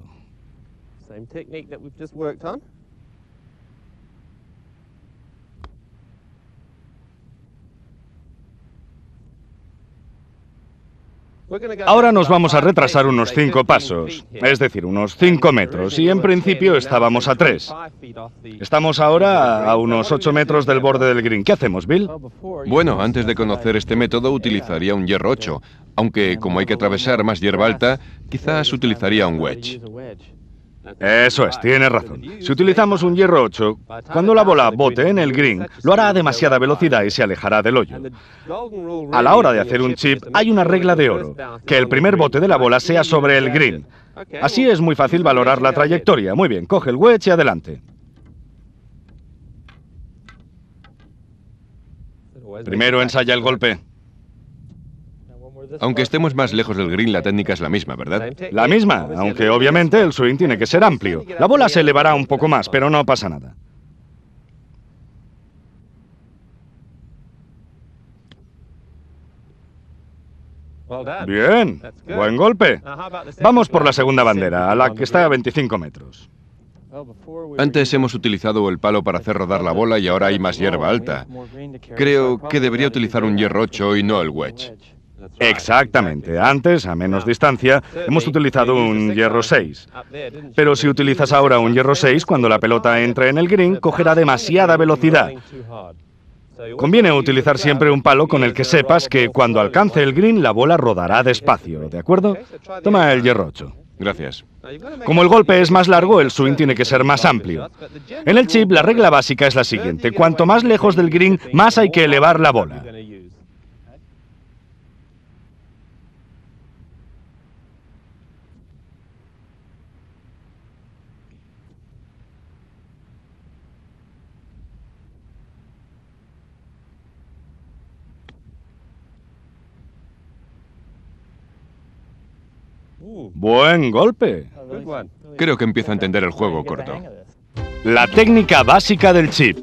Ahora nos vamos a retrasar unos cinco pasos, es decir, unos cinco metros, y en principio estábamos a tres. Estamos ahora a unos ocho metros del borde del green. ¿Qué hacemos, Bill? Bueno, antes de conocer este método utilizaría un hierro ocho, aunque como hay que atravesar más hierba alta, quizás utilizaría un wedge. Eso es, tienes razón. Si utilizamos un hierro ocho, cuando la bola bote en el green, lo hará a demasiada velocidad y se alejará del hoyo. A la hora de hacer un chip, hay una regla de oro, que el primer bote de la bola sea sobre el green. Así es muy fácil valorar la trayectoria. Muy bien, coge el wedge y adelante. Primero ensaya el golpe. Aunque estemos más lejos del green, la técnica es la misma, ¿verdad? La misma, aunque obviamente el swing tiene que ser amplio. La bola se elevará un poco más, pero no pasa nada. Bien, buen golpe. Vamos por la segunda bandera, a la que está a veinticinco metros. Antes hemos utilizado el palo para hacer rodar la bola y ahora hay más hierba alta. Creo que debería utilizar un hierro ocho y no el wedge. Exactamente. Antes, a menos distancia, hemos utilizado un hierro seis. Pero si utilizas ahora un hierro seis, cuando la pelota entre en el green, cogerá demasiada velocidad. Conviene utilizar siempre un palo con el que sepas que cuando alcance el green, la bola rodará despacio, ¿de acuerdo? Toma el hierro ocho. Gracias. Como el golpe es más largo, el swing tiene que ser más amplio. En el chip, la regla básica es la siguiente. Cuanto más lejos del green, más hay que elevar la bola. Buen golpe. Creo que empiezo a entender el juego corto. La técnica básica del chip.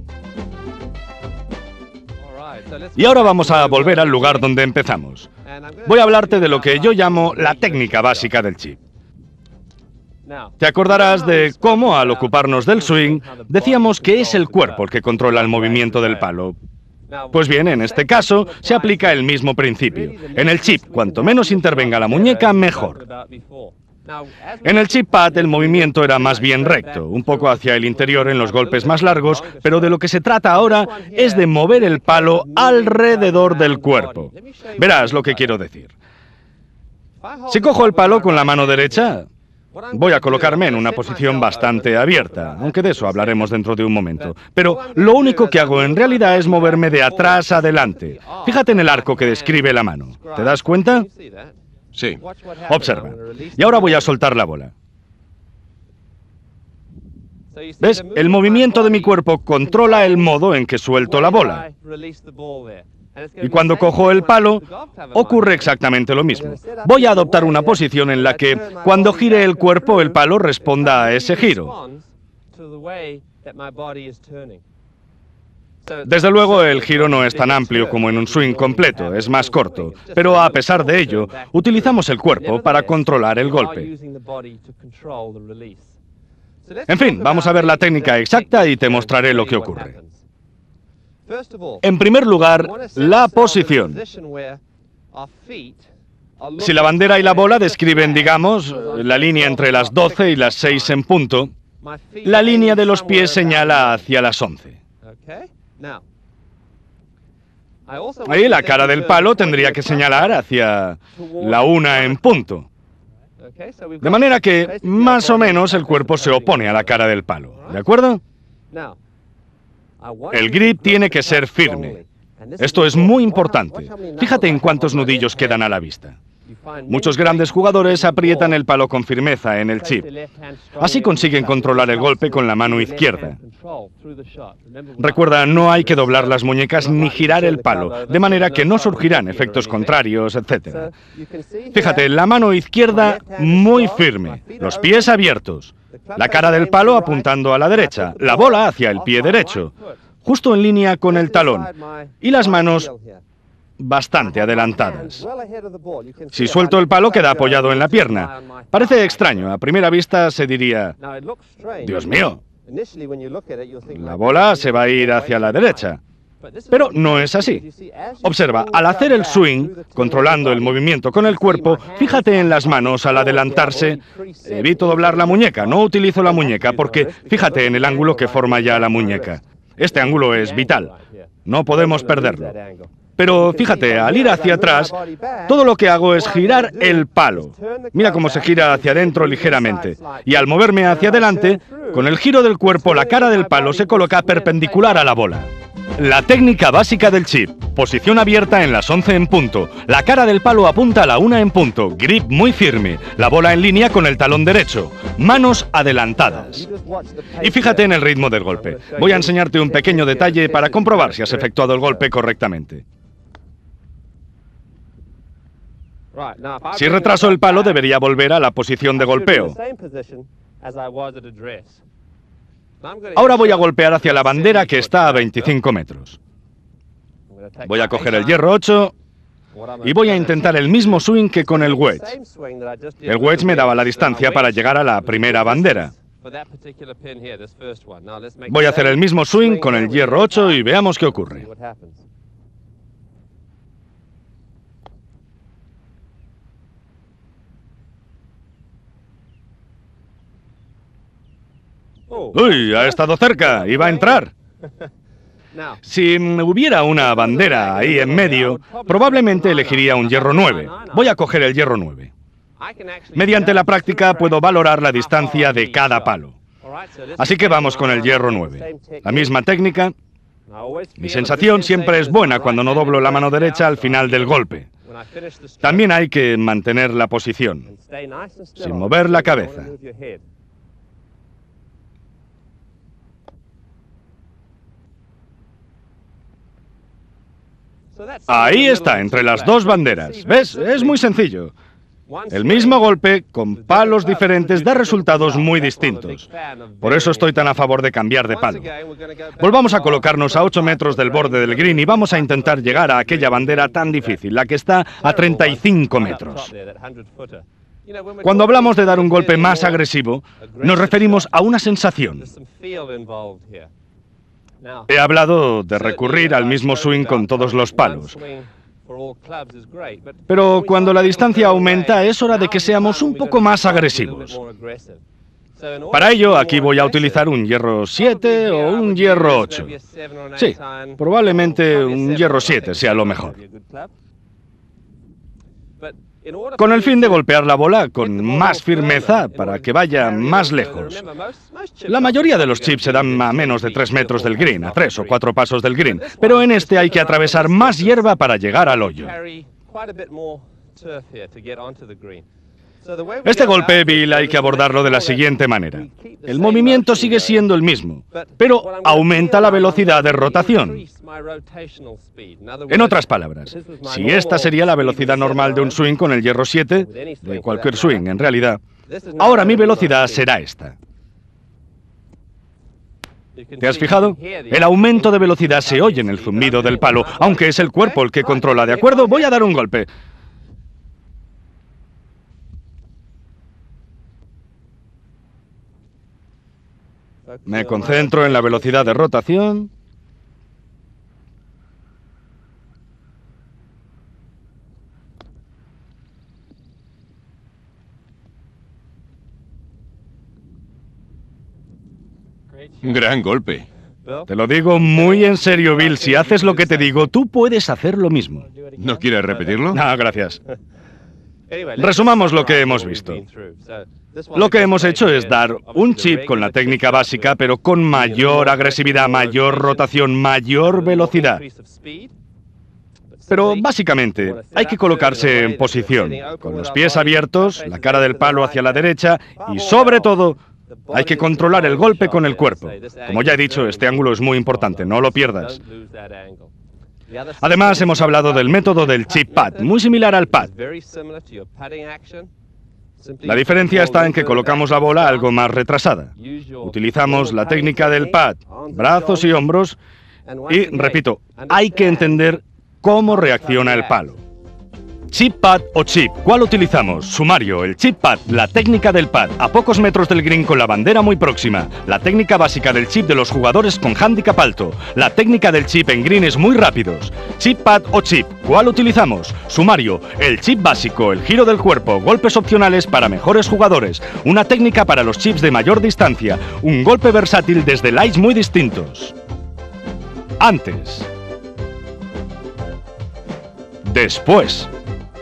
Y ahora vamos a volver al lugar donde empezamos. Voy a hablarte de lo que yo llamo la técnica básica del chip. Te acordarás de cómo, al ocuparnos del swing, decíamos que es el cuerpo el que controla el movimiento del palo. Pues bien, en este caso, se aplica el mismo principio. En el chip, cuanto menos intervenga la muñeca, mejor. En el chip pad, el movimiento era más bien recto, un poco hacia el interior en los golpes más largos, pero de lo que se trata ahora es de mover el palo alrededor del cuerpo. Verás lo que quiero decir. Si cojo el palo con la mano derecha, Voy a colocarme en una posición bastante abierta, aunque de eso hablaremos dentro de un momento. Pero lo único que hago en realidad es moverme de atrás a adelante. Fíjate en el arco que describe la mano. ¿Te das cuenta? Sí. Observa. Y ahora voy a soltar la bola. ¿Ves? El movimiento de mi cuerpo controla el modo en que suelto la bola. Y cuando cojo el palo, ocurre exactamente lo mismo. Voy a adoptar una posición en la que, cuando gire el cuerpo, el palo responda a ese giro. Desde luego, el giro no es tan amplio como en un swing completo, es más corto. Pero a pesar de ello, utilizamos el cuerpo para controlar el golpe. En fin, vamos a ver la técnica exacta y te mostraré lo que ocurre. En primer lugar, la posición. Si la bandera y la bola describen, digamos, la línea entre las doce y las seis en punto, la línea de los pies señala hacia las once. Ahí la cara del palo tendría que señalar hacia la una en punto. De manera que, más o menos, el cuerpo se opone a la cara del palo. ¿De acuerdo? El grip tiene que ser firme. Esto es muy importante. Fíjate en cuántos nudillos quedan a la vista. Muchos grandes jugadores aprietan el palo con firmeza en el chip. Así consiguen controlar el golpe con la mano izquierda. Recuerda, no hay que doblar las muñecas ni girar el palo, de manera que no surgirán efectos contrarios, etcétera. Fíjate, la mano izquierda muy firme, los pies abiertos, la cara del palo apuntando a la derecha, la bola hacia el pie derecho, justo en línea con el talón, y las manos bastante adelantadas. Si suelto el palo, queda apoyado en la pierna. Parece extraño, a primera vista se diría, Dios mío, la bola se va a ir hacia la derecha. Pero no es así. Observa, al hacer el swing, controlando el movimiento con el cuerpo, fíjate en las manos al adelantarse. Evito doblar la muñeca, no utilizo la muñeca porque fíjate en el ángulo que forma ya la muñeca. Este ángulo es vital. No podemos perderlo. Pero fíjate, al ir hacia atrás, todo lo que hago es girar el palo. Mira cómo se gira hacia adentro ligeramente. Y al moverme hacia adelante, con el giro del cuerpo, la cara del palo se coloca perpendicular a la bola. La técnica básica del chip. Posición abierta en las once en punto. La cara del palo apunta a la una en punto. Grip muy firme. La bola en línea con el talón derecho. Manos adelantadas. Y fíjate en el ritmo del golpe. Voy a enseñarte un pequeño detalle para comprobar si has efectuado el golpe correctamente. Si retraso el palo, debería volver a la posición de golpeo. Ahora voy a golpear hacia la bandera que está a veinticinco metros. Voy a coger el hierro ocho y voy a intentar el mismo swing que con el wedge. El wedge me daba la distancia para llegar a la primera bandera. Voy a hacer el mismo swing con el hierro ocho y veamos qué ocurre. ¡Uy! Ha estado cerca. Iba a entrar. Si hubiera una bandera ahí en medio, probablemente elegiría un hierro nueve. Voy a coger el hierro nueve. Mediante la práctica puedo valorar la distancia de cada palo. Así que vamos con el hierro nueve. La misma técnica. Mi sensación siempre es buena cuando no doblo la mano derecha al final del golpe. También hay que mantener la posición, sin mover la cabeza. Ahí está, entre las dos banderas. ¿Ves? Es muy sencillo. El mismo golpe, con palos diferentes, da resultados muy distintos. Por eso estoy tan a favor de cambiar de palo. Volvamos a colocarnos a ocho metros del borde del green y vamos a intentar llegar a aquella bandera tan difícil, la que está a treinta y cinco metros. Cuando hablamos de dar un golpe más agresivo, nos referimos a una sensación. He hablado de recurrir al mismo swing con todos los palos. Pero cuando la distancia aumenta, es hora de que seamos un poco más agresivos. Para ello, aquí voy a utilizar un hierro siete o un hierro ocho. Sí, probablemente un hierro siete sea lo mejor. con el fin de golpear la bola con más firmeza para que vaya más lejos. La mayoría de los chips se dan a menos de tres metros del green, a tres o cuatro pasos del green, pero en este hay que atravesar más hierba para llegar al hoyo. Este golpe, Bill, hay que abordarlo de la siguiente manera. El movimiento sigue siendo el mismo, pero aumenta la velocidad de rotación. En otras palabras, si esta sería la velocidad normal de un swing con el hierro siete, de cualquier swing en realidad, ahora mi velocidad será esta. ¿Te has fijado? El aumento de velocidad se oye en el zumbido del palo, aunque es el cuerpo el que controla, ¿de acuerdo? Voy a dar un golpe. Me concentro en la velocidad de rotación. Gran golpe. Te lo digo muy en serio, Bill. Si haces lo que te digo, tú puedes hacer lo mismo. ¿No quieres repetirlo? No, gracias. Resumamos lo que hemos visto. Lo que hemos hecho es dar un chip con la técnica básica, pero con mayor agresividad, mayor rotación, mayor velocidad. Pero básicamente hay que colocarse en posición, con los pies abiertos, la cara del palo hacia la derecha y sobre todo hay que controlar el golpe con el cuerpo. Como ya he dicho, este ángulo es muy importante, no lo pierdas. Además, hemos hablado del método del chip pad, muy similar al pad. La diferencia está en que colocamos la bola algo más retrasada. Utilizamos la técnica del pad, brazos y hombros, y, repito, hay que entender cómo reacciona el palo. Chip pad o chip, ¿cuál utilizamos? Sumario, el chip pad, la técnica del pad, a pocos metros del green con la bandera muy próxima. La técnica básica del chip de los jugadores con handicap alto. La técnica del chip en greens muy rápidos. Chip pad o chip, ¿cuál utilizamos? Sumario, el chip básico, el giro del cuerpo, golpes opcionales para mejores jugadores. Una técnica para los chips de mayor distancia. Un golpe versátil desde lies muy distintos. Antes. Después.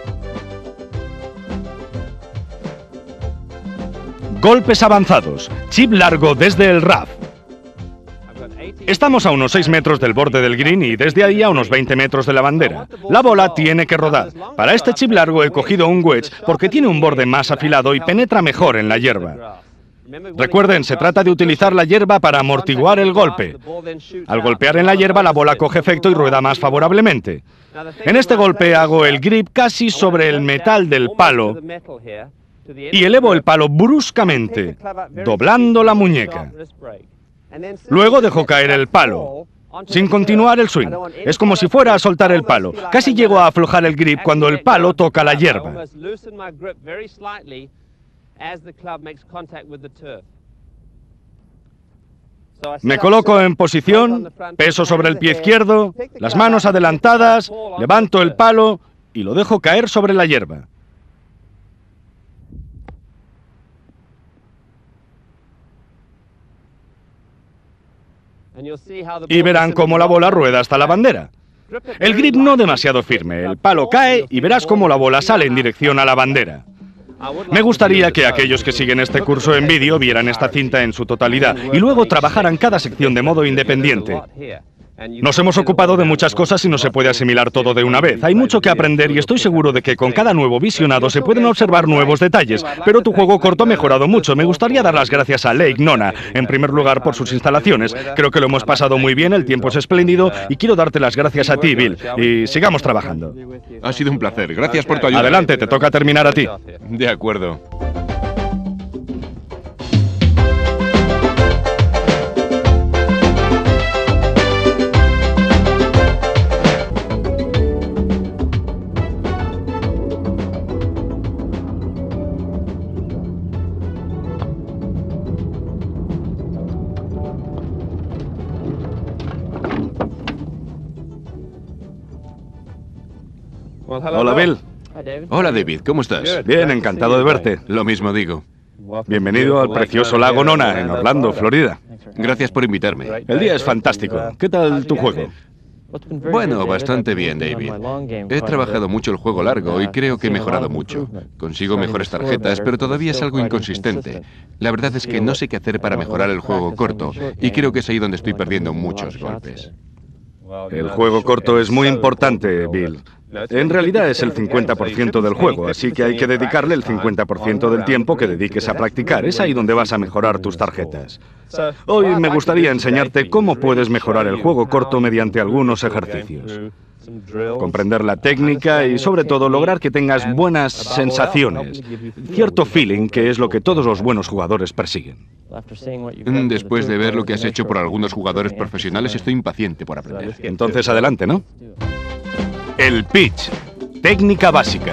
Golpes avanzados, chip largo desde el R A F. Estamos a unos seis metros del borde del green y desde ahí a unos veinte metros de la bandera. La bola tiene que rodar. Para este chip largo he cogido un wedge porque tiene un borde más afilado y penetra mejor en la hierba. Recuerden, se trata de utilizar la hierba para amortiguar el golpe. Al golpear en la hierba, la bola coge efecto y rueda más favorablemente. En este golpe hago el grip casi sobre el metal del palo y elevo el palo bruscamente, doblando la muñeca. Luego dejo caer el palo, sin continuar el swing. Es como si fuera a soltar el palo. Casi llego a aflojar el grip cuando el palo toca la hierba. Me coloco en posición, peso sobre el pie izquierdo, las manos adelantadas, levanto el palo y lo dejo caer sobre la hierba. Y verán cómo la bola rueda hasta la bandera. El grip no demasiado firme, el palo cae y verás cómo la bola sale en dirección a la bandera. Me gustaría que aquellos que siguen este curso en vídeo vieran esta cinta en su totalidad y luego trabajaran cada sección de modo independiente. Nos hemos ocupado de muchas cosas y no se puede asimilar todo de una vez. Hay mucho que aprender y estoy seguro de que con cada nuevo visionado se pueden observar nuevos detalles, pero tu juego corto ha mejorado mucho. Me gustaría dar las gracias a Lake Nona, en primer lugar por sus instalaciones. Creo que lo hemos pasado muy bien, el tiempo es espléndido y quiero darte las gracias a ti, Bill. Y sigamos trabajando. Ha sido un placer. Gracias por tu ayuda. Adelante, te toca terminar a ti. De acuerdo. Hola, Bill. Hola, David. ¿Cómo estás? Bien, encantado de verte. Lo mismo digo. Bienvenido al precioso lago Nona, en Orlando, Florida. Gracias por invitarme. El día es fantástico. ¿Qué tal tu juego? Bueno, bastante bien, David. He trabajado mucho el juego largo y creo que he mejorado mucho. Consigo mejores tarjetas, pero todavía es algo inconsistente. La verdad es que no sé qué hacer para mejorar el juego corto, y creo que es ahí donde estoy perdiendo muchos golpes. El juego corto es muy importante, Bill. En realidad es el cincuenta por ciento del juego, así que hay que dedicarle el cincuenta por ciento del tiempo que dediques a practicar. Es ahí donde vas a mejorar tus tarjetas. Hoy me gustaría enseñarte cómo puedes mejorar el juego corto mediante algunos ejercicios. Comprender la técnica y, sobre todo, lograr que tengas buenas sensaciones. Cierto feeling, que es lo que todos los buenos jugadores persiguen. Después de ver lo que has hecho por algunos jugadores profesionales, estoy impaciente por aprender. Entonces, adelante, ¿no? El pitch. Técnica básica.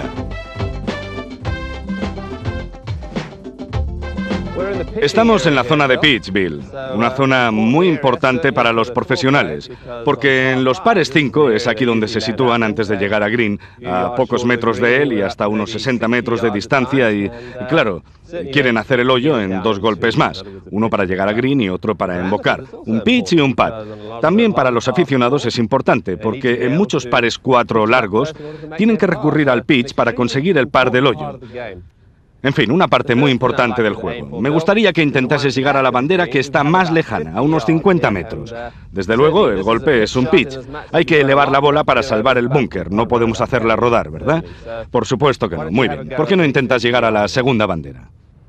Estamos en la zona de pitch, Bill, una zona muy importante para los profesionales, porque en los pares cinco es aquí donde se sitúan antes de llegar a green, a pocos metros de él y hasta unos sesenta metros de distancia y, y claro, quieren hacer el hoyo en dos golpes más, uno para llegar a green y otro para embocar, un pitch y un pad. También para los aficionados es importante, porque en muchos pares cuatro largos tienen que recurrir al pitch para conseguir el par del hoyo. En fin, una parte muy importante del juego. Me gustaría que intentases llegar a la bandera que está más lejana, a unos cincuenta metros. Desde luego, el golpe es un pitch. Hay que elevar la bola para salvar el búnker. No podemos hacerla rodar, ¿verdad? Por supuesto que no. Muy bien. ¿Por qué no intentas llegar a la segunda bandera?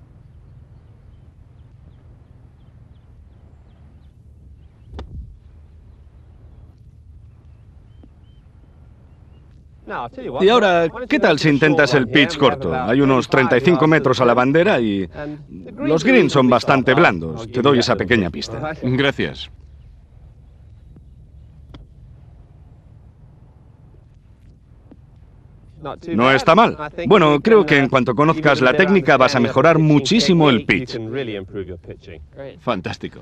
Y ahora, ¿qué tal si intentas el pitch corto? Hay unos treinta y cinco metros a la bandera y los greens son bastante blandos. Te doy esa pequeña pista. Gracias. No está mal. Bueno, creo que en cuanto conozcas la técnica vas a mejorar muchísimo el pitch. Fantástico.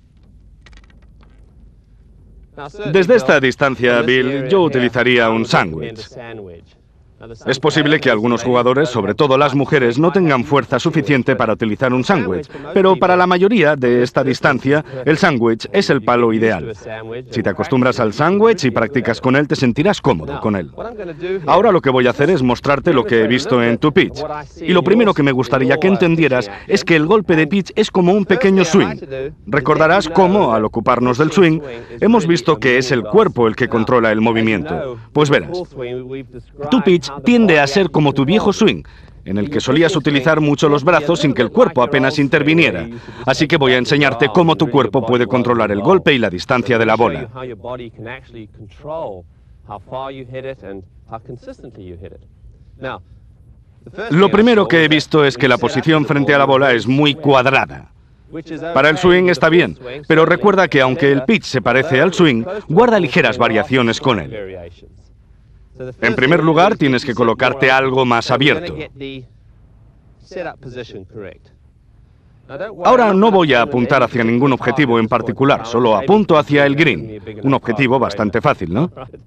Desde esta distancia, Bill, yo utilizaría un sándwich. Es posible que algunos jugadores, sobre todo las mujeres, no tengan fuerza suficiente para utilizar un sándwich, pero para la mayoría de esta distancia, el sándwich es el palo ideal. Si te acostumbras al sándwich y practicas con él, te sentirás cómodo con él. Ahora lo que voy a hacer es mostrarte lo que he visto en tu pitch. Y lo primero que me gustaría que entendieras es que el golpe de pitch es como un pequeño swing. Recordarás cómo, al ocuparnos del swing, hemos visto que es el cuerpo el que controla el movimiento. Pues verás, tu pitch tiende a ser como tu viejo swing, en el que solías utilizar mucho los brazos sin que el cuerpo apenas interviniera. Así que voy a enseñarte cómo tu cuerpo puede controlar el golpe y la distancia de la bola. Lo primero que he visto es que la posición frente a la bola es muy cuadrada. Para el swing está bien, pero recuerda que aunque el pitch se parece al swing, guarda ligeras variaciones con él. En primer lugar, tienes que colocarte algo más abierto. Ahora no voy a apuntar hacia ningún objetivo en particular, solo apunto hacia el green. Un objetivo bastante fácil, ¿no?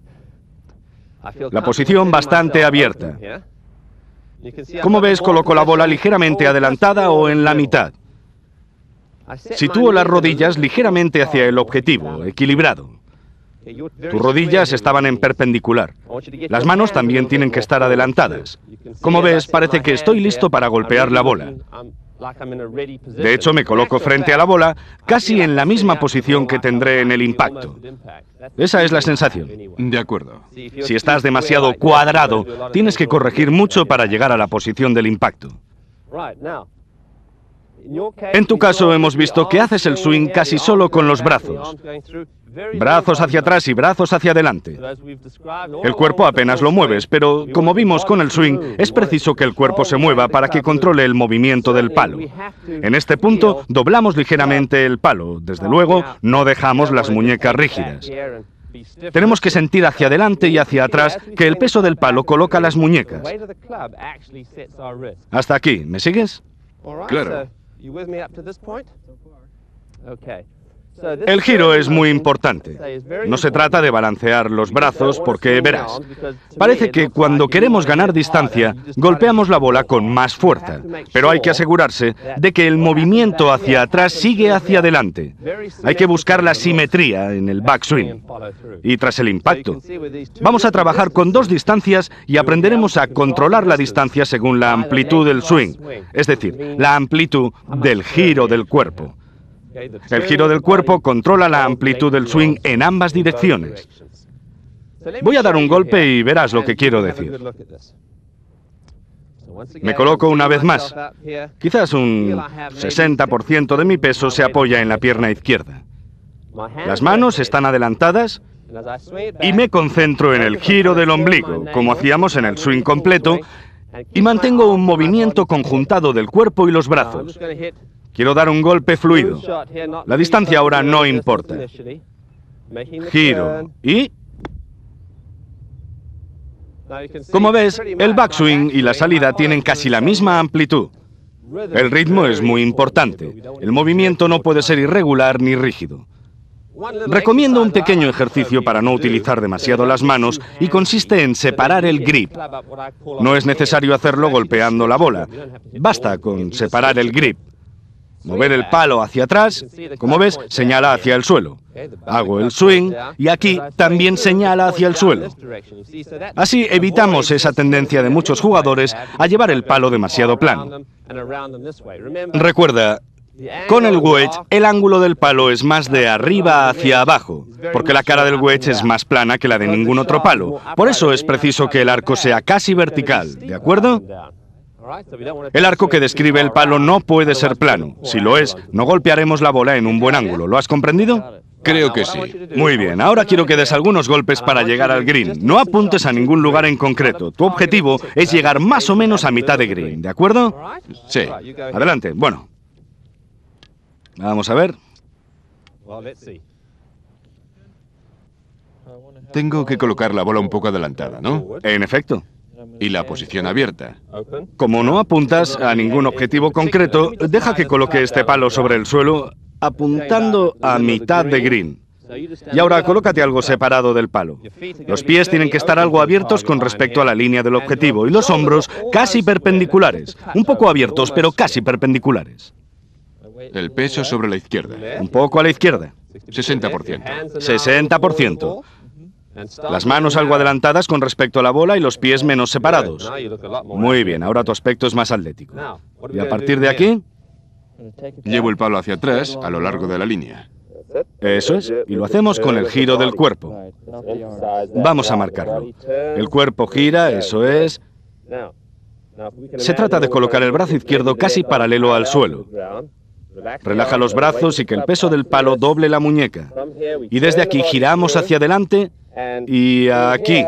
La posición bastante abierta. Como ves, coloco la bola ligeramente adelantada o en la mitad. Sitúo las rodillas ligeramente hacia el objetivo, equilibrado. Tus rodillas estaban en perpendicular. Las manos también tienen que estar adelantadas. Como ves, parece que estoy listo para golpear la bola. De hecho, me coloco frente a la bola, casi en la misma posición que tendré en el impacto. Esa es la sensación. De acuerdo. Si estás demasiado cuadrado, tienes que corregir mucho para llegar a la posición del impacto. En tu caso, hemos visto que haces el swing casi solo con los brazos. Brazos hacia atrás y brazos hacia adelante. El cuerpo apenas lo mueves, pero como vimos con el swing, es preciso que el cuerpo se mueva para que controle el movimiento del palo. En este punto, doblamos ligeramente el palo. Desde luego, no dejamos las muñecas rígidas. Tenemos que sentir hacia adelante y hacia atrás que el peso del palo coloca las muñecas. Hasta aquí, ¿me sigues? Claro. El giro es muy importante. No se trata de balancear los brazos porque, verás, parece que cuando queremos ganar distancia, golpeamos la bola con más fuerza, pero hay que asegurarse de que el movimiento hacia atrás sigue hacia adelante. Hay que buscar la simetría en el backswing. Y tras el impacto, vamos a trabajar con dos distancias y aprenderemos a controlar la distancia según la amplitud del swing, es decir, la amplitud del giro del cuerpo. El giro del cuerpo controla la amplitud del swing en ambas direcciones. Voy a dar un golpe y verás lo que quiero decir. Me coloco una vez más. Quizás un sesenta por ciento de mi peso se apoya en la pierna izquierda. Las manos están adelantadas y me concentro en el giro del ombligo, como hacíamos en el swing completo, y mantengo un movimiento conjuntado del cuerpo y los brazos. Quiero dar un golpe fluido. La distancia ahora no importa. Giro y... Como ves, el backswing y la salida tienen casi la misma amplitud. El ritmo es muy importante. El movimiento no puede ser irregular ni rígido. Recomiendo un pequeño ejercicio para no utilizar demasiado las manos y consiste en separar el grip. No es necesario hacerlo golpeando la bola. Basta con separar el grip. Mover el palo hacia atrás, como ves, señala hacia el suelo. Hago el swing y aquí también señala hacia el suelo. Así evitamos esa tendencia de muchos jugadores a llevar el palo demasiado plano. Recuerda, con el wedge, el ángulo del palo es más de arriba hacia abajo, porque la cara del wedge es más plana que la de ningún otro palo. Por eso es preciso que el arco sea casi vertical, ¿de acuerdo? El arco que describe el palo no puede ser plano. Si lo es, no golpearemos la bola en un buen ángulo. ¿Lo has comprendido? Creo que sí. Muy bien, ahora quiero que des algunos golpes para llegar al green. No apuntes a ningún lugar en concreto. Tu objetivo es llegar más o menos a mitad de green, ¿de acuerdo? Sí. Adelante, bueno. Vamos a ver. Tengo que colocar la bola un poco adelantada, ¿no? En efecto. Y la posición abierta. Como no apuntas a ningún objetivo concreto, deja que coloque este palo sobre el suelo apuntando a mitad de green. Y ahora colócate algo separado del palo. Los pies tienen que estar algo abiertos con respecto a la línea del objetivo y los hombros casi perpendiculares. Un poco abiertos, pero casi perpendiculares. El peso sobre la izquierda. Un poco a la izquierda. sesenta por ciento. sesenta por ciento. Las manos algo adelantadas con respecto a la bola y los pies menos separados. Muy bien, ahora tu aspecto es más atlético. Y a partir de aquí... Llevo el palo hacia atrás a lo largo de la línea. Eso es, y lo hacemos con el giro del cuerpo. Vamos a marcarlo. El cuerpo gira, eso es. Se trata de colocar el brazo izquierdo casi paralelo al suelo. Relaja los brazos y que el peso del palo doble la muñeca. Y desde aquí giramos hacia adelante y aquí.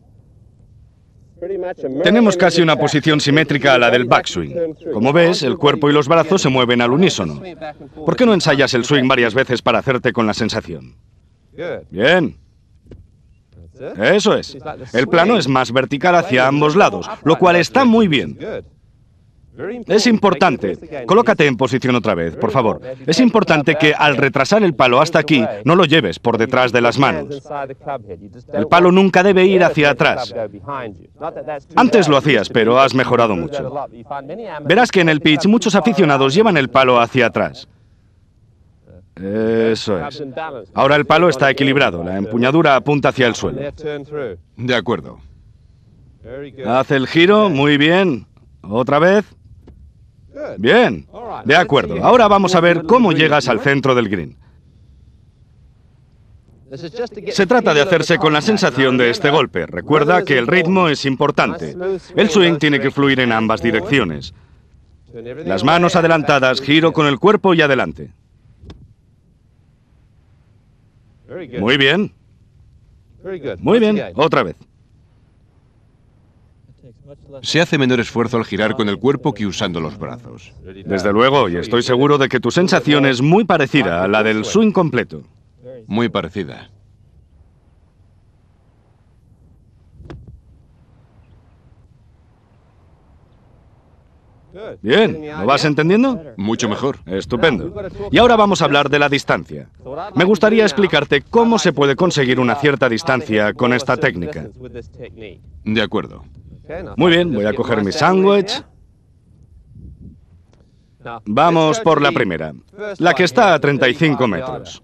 Tenemos casi una posición simétrica a la del backswing. Como ves, el cuerpo y los brazos se mueven al unísono. ¿Por qué no ensayas el swing varias veces para hacerte con la sensación? Bien. Eso es. El plano es más vertical hacia ambos lados, lo cual está muy bien. Es importante, colócate en posición otra vez, por favor. Es importante que al retrasar el palo hasta aquí, no lo lleves por detrás de las manos. El palo nunca debe ir hacia atrás. Antes lo hacías, pero has mejorado mucho. Verás que en el pitch muchos aficionados llevan el palo hacia atrás. Eso es. Ahora el palo está equilibrado, la empuñadura apunta hacia el suelo. De acuerdo. Haz el giro, muy bien. Otra vez. Bien, de acuerdo. Ahora vamos a ver cómo llegas al centro del green. Se trata de hacerse con la sensación de este golpe. Recuerda que el ritmo es importante. El swing tiene que fluir en ambas direcciones. Las manos adelantadas, giro con el cuerpo y adelante. Muy bien. Muy bien, otra vez. Se hace menor esfuerzo al girar con el cuerpo que usando los brazos. Desde luego, y estoy seguro de que tu sensación es muy parecida a la del swing completo. Muy parecida. Bien, ¿lo vas entendiendo? Mucho mejor. Estupendo. Y ahora vamos a hablar de la distancia. Me gustaría explicarte cómo se puede conseguir una cierta distancia con esta técnica. De acuerdo. Muy bien, voy a coger mi sándwich. Vamos por la primera, la que está a treinta y cinco metros.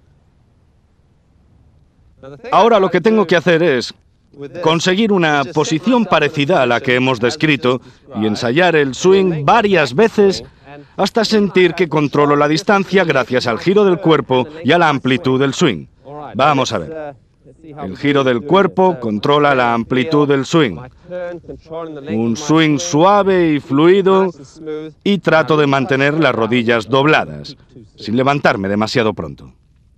Ahora lo que tengo que hacer es conseguir una posición parecida a la que hemos descrito y ensayar el swing varias veces hasta sentir que controlo la distancia gracias al giro del cuerpo y a la amplitud del swing. Vamos a ver. El giro del cuerpo controla la amplitud del swing. Un swing suave y fluido y trato de mantener las rodillas dobladas, sin levantarme demasiado pronto.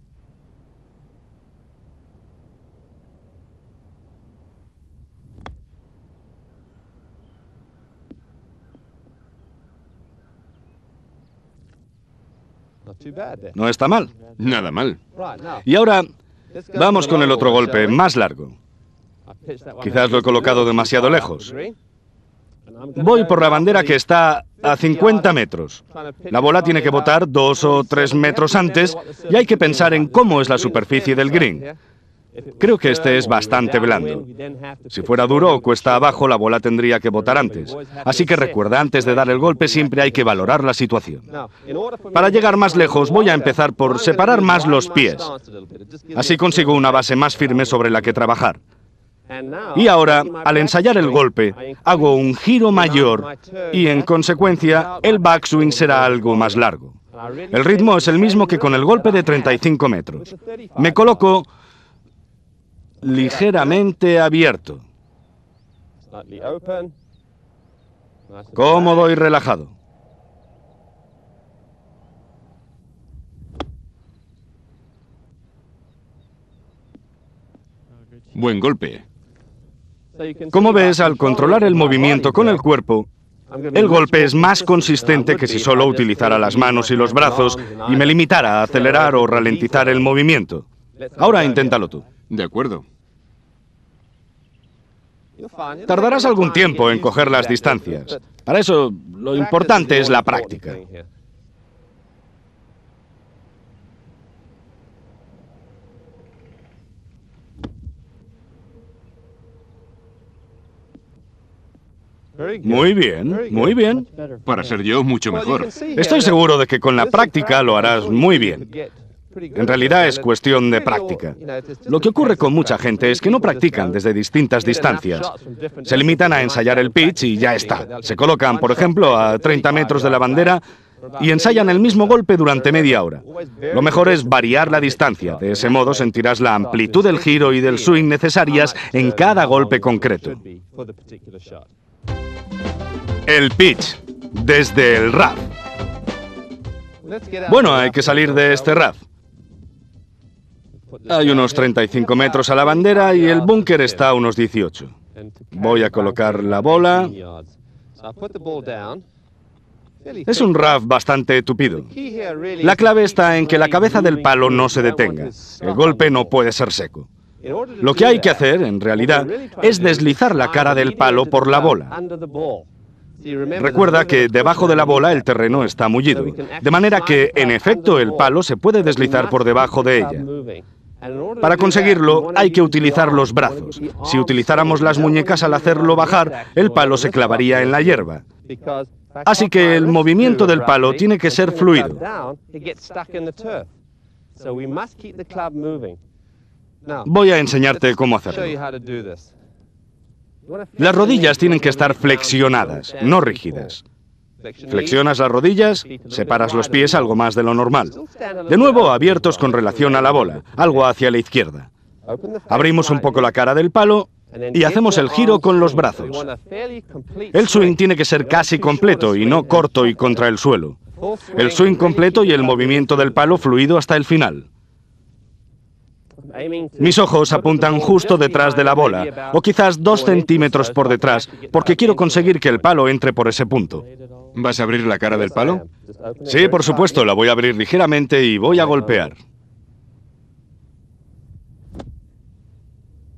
No está mal. Nada mal. Y ahora vamos con el otro golpe, más largo. Quizás lo he colocado demasiado lejos. Voy por la bandera que está a cincuenta metros. La bola tiene que botar dos o tres metros antes y hay que pensar en cómo es la superficie del green. Creo que este es bastante blando. Si fuera duro o cuesta abajo, la bola tendría que botar antes. Así que recuerda, antes de dar el golpe siempre hay que valorar la situación. Para llegar más lejos voy a empezar por separar más los pies. Así consigo una base más firme sobre la que trabajar. Y ahora, al ensayar el golpe, hago un giro mayor y, en consecuencia, el backswing será algo más largo. El ritmo es el mismo que con el golpe de treinta y cinco metros. Me coloco ligeramente abierto, cómodo y relajado. Buen golpe. Como ves, al controlar el movimiento con el cuerpo, el golpe es más consistente que si solo utilizara las manos y los brazos y me limitara a acelerar o ralentizar el movimiento. Ahora inténtalo tú. De acuerdo. Tardarás algún tiempo en coger las distancias. Para eso, lo importante es la práctica. Muy bien, muy bien. Para ser yo, mucho mejor. Estoy seguro de que con la práctica lo harás muy bien. En realidad es cuestión de práctica. Lo que ocurre con mucha gente es que no practican desde distintas distancias. Se limitan a ensayar el pitch y ya está. Se colocan, por ejemplo, a treinta metros de la bandera y ensayan el mismo golpe durante media hora. Lo mejor es variar la distancia. De ese modo sentirás la amplitud del giro y del swing necesarias en cada golpe concreto. El pitch, desde el R A F. Bueno, hay que salir de este R A F. Hay unos treinta y cinco metros a la bandera y el búnker está a unos dieciocho. Voy a colocar la bola. Es un R A F bastante tupido. La clave está en que la cabeza del palo no se detenga. El golpe no puede ser seco. Lo que hay que hacer, en realidad, es deslizar la cara del palo por la bola. Recuerda que debajo de la bola el terreno está mullido, de manera que, en efecto, el palo se puede deslizar por debajo de ella. Para conseguirlo, hay que utilizar los brazos. Si utilizáramos las muñecas al hacerlo bajar, el palo se clavaría en la hierba. Así que el movimiento del palo tiene que ser fluido. Voy a enseñarte cómo hacerlo. Las rodillas tienen que estar flexionadas, no rígidas. Flexionas las rodillas, separas los pies algo más de lo normal. De nuevo, abiertos con relación a la bola, algo hacia la izquierda. Abrimos un poco la cara del palo y hacemos el giro con los brazos. El swing tiene que ser casi completo y no corto y contra el suelo. El swing completo y el movimiento del palo fluido hasta el final. Mis ojos apuntan justo detrás de la bola, o quizás dos centímetros por detrás, porque quiero conseguir que el palo entre por ese punto. ¿Vas a abrir la cara del palo? Sí, por supuesto, la voy a abrir ligeramente y voy a golpear.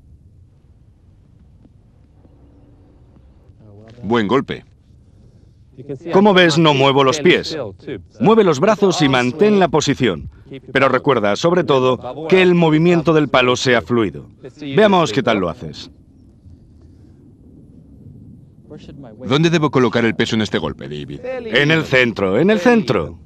Buen golpe. Como ves, no muevo los pies. Mueve los brazos y mantén la posición. Pero recuerda, sobre todo, que el movimiento del palo sea fluido. Veamos qué tal lo haces. ¿Dónde debo colocar el peso en este golpe, David? En el centro, en el centro.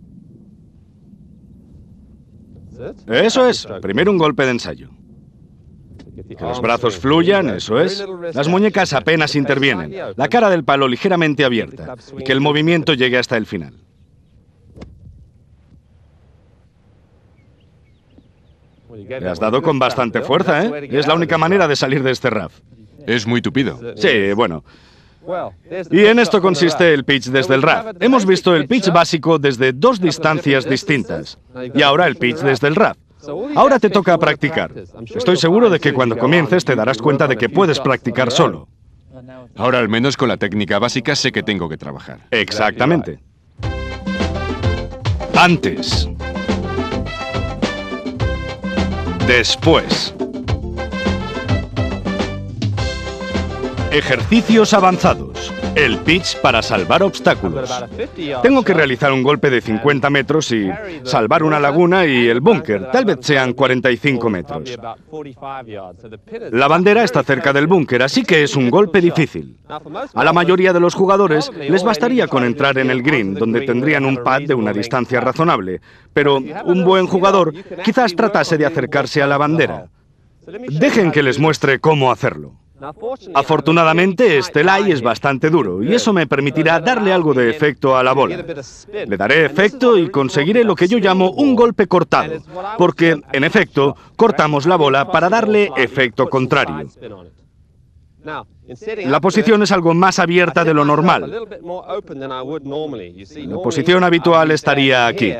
Eso es. Primero un golpe de ensayo. Que los brazos fluyan, eso es. Las muñecas apenas intervienen. La cara del palo ligeramente abierta. Y que el movimiento llegue hasta el final. Le has dado con bastante fuerza, ¿eh? Es la única manera de salir de este R A F. Es muy tupido. Sí, bueno. Y en esto consiste el pitch desde el R A F. Hemos visto el pitch básico desde dos distancias distintas. Y ahora el pitch desde el R A F. Ahora te toca practicar. Estoy seguro de que cuando comiences te darás cuenta de que puedes practicar solo. Ahora al menos con la técnica básica sé que tengo que trabajar. Exactamente. Antes. Después. Ejercicios avanzados. El pitch para salvar obstáculos. Tengo que realizar un golpe de cincuenta metros y salvar una laguna y el búnker. Tal vez sean cuarenta y cinco metros. La bandera está cerca del búnker, así que es un golpe difícil. A la mayoría de los jugadores les bastaría con entrar en el green, donde tendrían un pad de una distancia razonable. Pero un buen jugador quizás tratase de acercarse a la bandera. Dejen que les muestre cómo hacerlo. Afortunadamente, este lay es bastante duro y eso me permitirá darle algo de efecto a la bola. Le daré efecto y conseguiré lo que yo llamo un golpe cortado, porque, en efecto, cortamos la bola para darle efecto contrario. La posición es algo más abierta de lo normal. La posición habitual estaría aquí.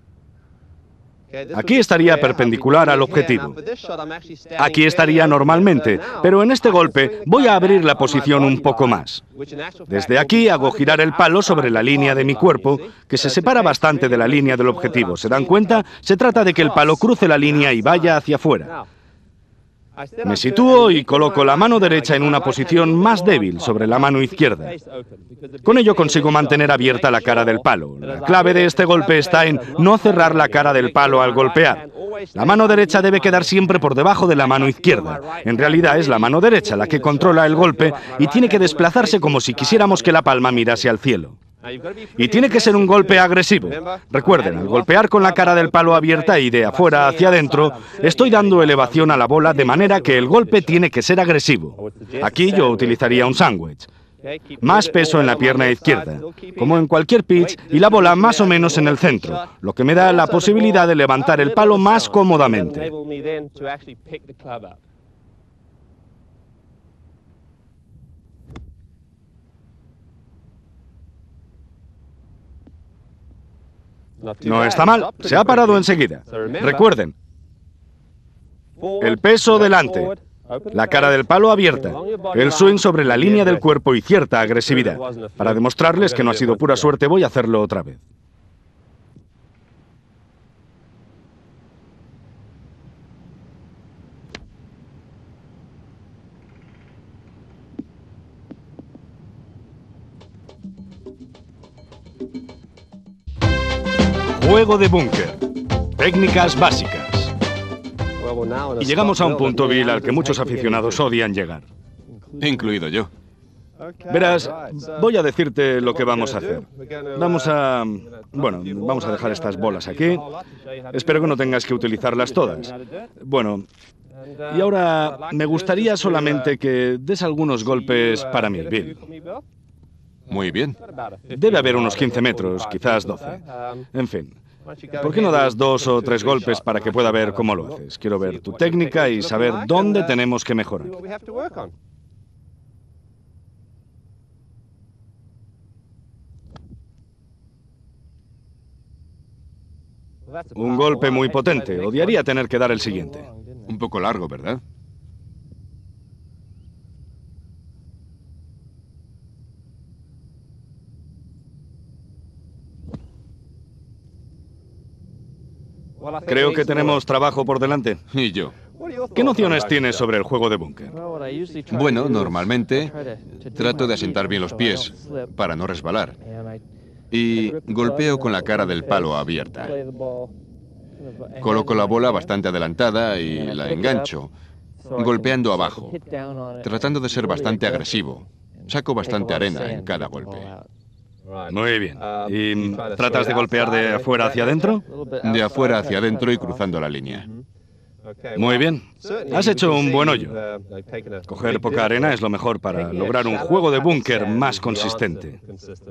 Aquí estaría perpendicular al objetivo. Aquí estaría normalmente, pero en este golpe voy a abrir la posición un poco más. Desde aquí hago girar el palo sobre la línea de mi cuerpo, que se separa bastante de la línea del objetivo. ¿Se dan cuenta? Se trata de que el palo cruce la línea y vaya hacia afuera. Me sitúo y coloco la mano derecha en una posición más débil sobre la mano izquierda. Con ello consigo mantener abierta la cara del palo. La clave de este golpe está en no cerrar la cara del palo al golpear. La mano derecha debe quedar siempre por debajo de la mano izquierda. En realidad es la mano derecha la que controla el golpe y tiene que desplazarse como si quisiéramos que la palma mirase al cielo. Y tiene que ser un golpe agresivo. Recuerden, al golpear con la cara del palo abierta y de afuera hacia adentro, estoy dando elevación a la bola de manera que el golpe tiene que ser agresivo. Aquí yo utilizaría un sándwich. Más peso en la pierna izquierda, como en cualquier pitch, y la bola más o menos en el centro, lo que me da la posibilidad de levantar el palo más cómodamente. No está mal, se ha parado enseguida. Recuerden, el peso delante, la cara del palo abierta, el swing sobre la línea del cuerpo y cierta agresividad. Para demostrarles que no ha sido pura suerte, voy a hacerlo otra vez. Juego de búnker. Técnicas básicas. Y llegamos a un punto, Bill, al que muchos aficionados odian llegar. Incluido yo. Verás, voy a decirte lo que vamos a hacer. Vamos a... Bueno, vamos a dejar estas bolas aquí. Espero que no tengas que utilizarlas todas. Bueno, y ahora me gustaría solamente que des algunos golpes para mí, Bill. Muy bien. Debe haber unos quince metros, quizás doce. En fin. ¿Por qué no das dos o tres golpes para que pueda ver cómo lo haces? Quiero ver tu técnica y saber dónde tenemos que mejorar. Un golpe muy potente. Odiaría tener que dar el siguiente. Un poco largo, ¿verdad? Creo que tenemos trabajo por delante. Y yo. ¿Qué nociones tienes sobre el juego de búnker? Bueno, normalmente trato de asentar bien los pies para no resbalar. Y golpeo con la cara del palo abierta. Coloco la bola bastante adelantada y la engancho, golpeando abajo, tratando de ser bastante agresivo. Saco bastante arena en cada golpe. Muy bien. ¿Y tratas de golpear de afuera hacia adentro? De afuera hacia adentro y cruzando la línea. Muy bien. Has hecho un buen hoyo. Coger poca arena es lo mejor para lograr un juego de búnker más consistente.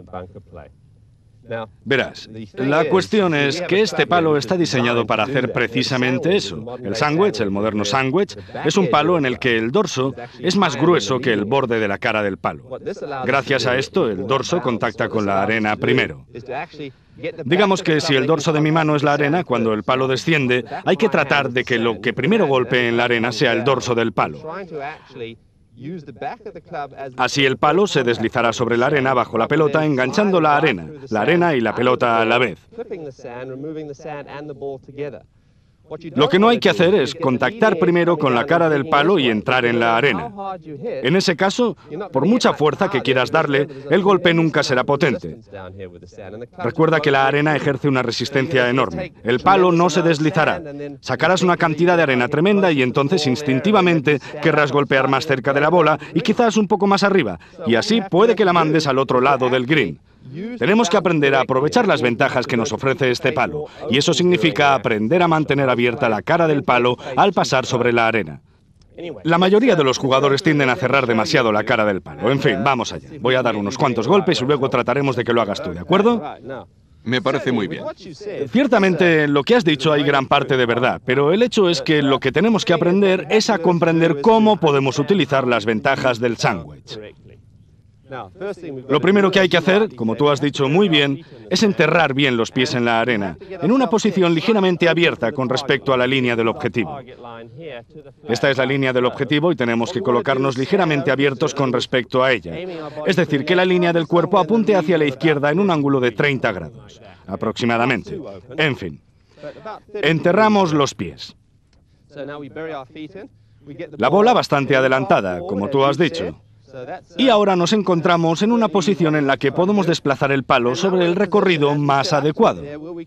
Verás, la cuestión es que este palo está diseñado para hacer precisamente eso. El sandwich, el moderno sandwich, es un palo en el que el dorso es más grueso que el borde de la cara del palo. Gracias a esto, el dorso contacta con la arena primero. Digamos que si el dorso de mi mano es la arena, cuando el palo desciende, hay que tratar de que lo que primero golpee en la arena sea el dorso del palo. Así el palo se deslizará sobre la arena bajo la pelota, enganchando la arena, la arena y la pelota a la vez. Lo que no hay que hacer es contactar primero con la cara del palo y entrar en la arena. En ese caso, por mucha fuerza que quieras darle, el golpe nunca será potente. Recuerda que la arena ejerce una resistencia enorme. El palo no se deslizará. Sacarás una cantidad de arena tremenda y entonces instintivamente querrás golpear más cerca de la bola y quizás un poco más arriba. Y así puede que la mandes al otro lado del green. Tenemos que aprender a aprovechar las ventajas que nos ofrece este palo, y eso significa aprender a mantener abierta la cara del palo al pasar sobre la arena. La mayoría de los jugadores tienden a cerrar demasiado la cara del palo. En fin, vamos allá. Voy a dar unos cuantos golpes y luego trataremos de que lo hagas tú, ¿de acuerdo? Me parece muy bien. Ciertamente, en lo que has dicho hay gran parte de verdad, pero el hecho es que lo que tenemos que aprender es a comprender cómo podemos utilizar las ventajas del sándwich. Lo primero que hay que hacer, como tú has dicho muy bien, es enterrar bien los pies en la arena, en una posición ligeramente abierta con respecto a la línea del objetivo. Esta es la línea del objetivo y tenemos que colocarnos ligeramente abiertos con respecto a ella. Es decir, que la línea del cuerpo apunte hacia la izquierda en un ángulo de treinta grados, aproximadamente. En fin, enterramos los pies. La bola bastante adelantada, como tú has dicho. Y ahora nos encontramos en una posición en la que podemos desplazar el palo sobre el recorrido más adecuado.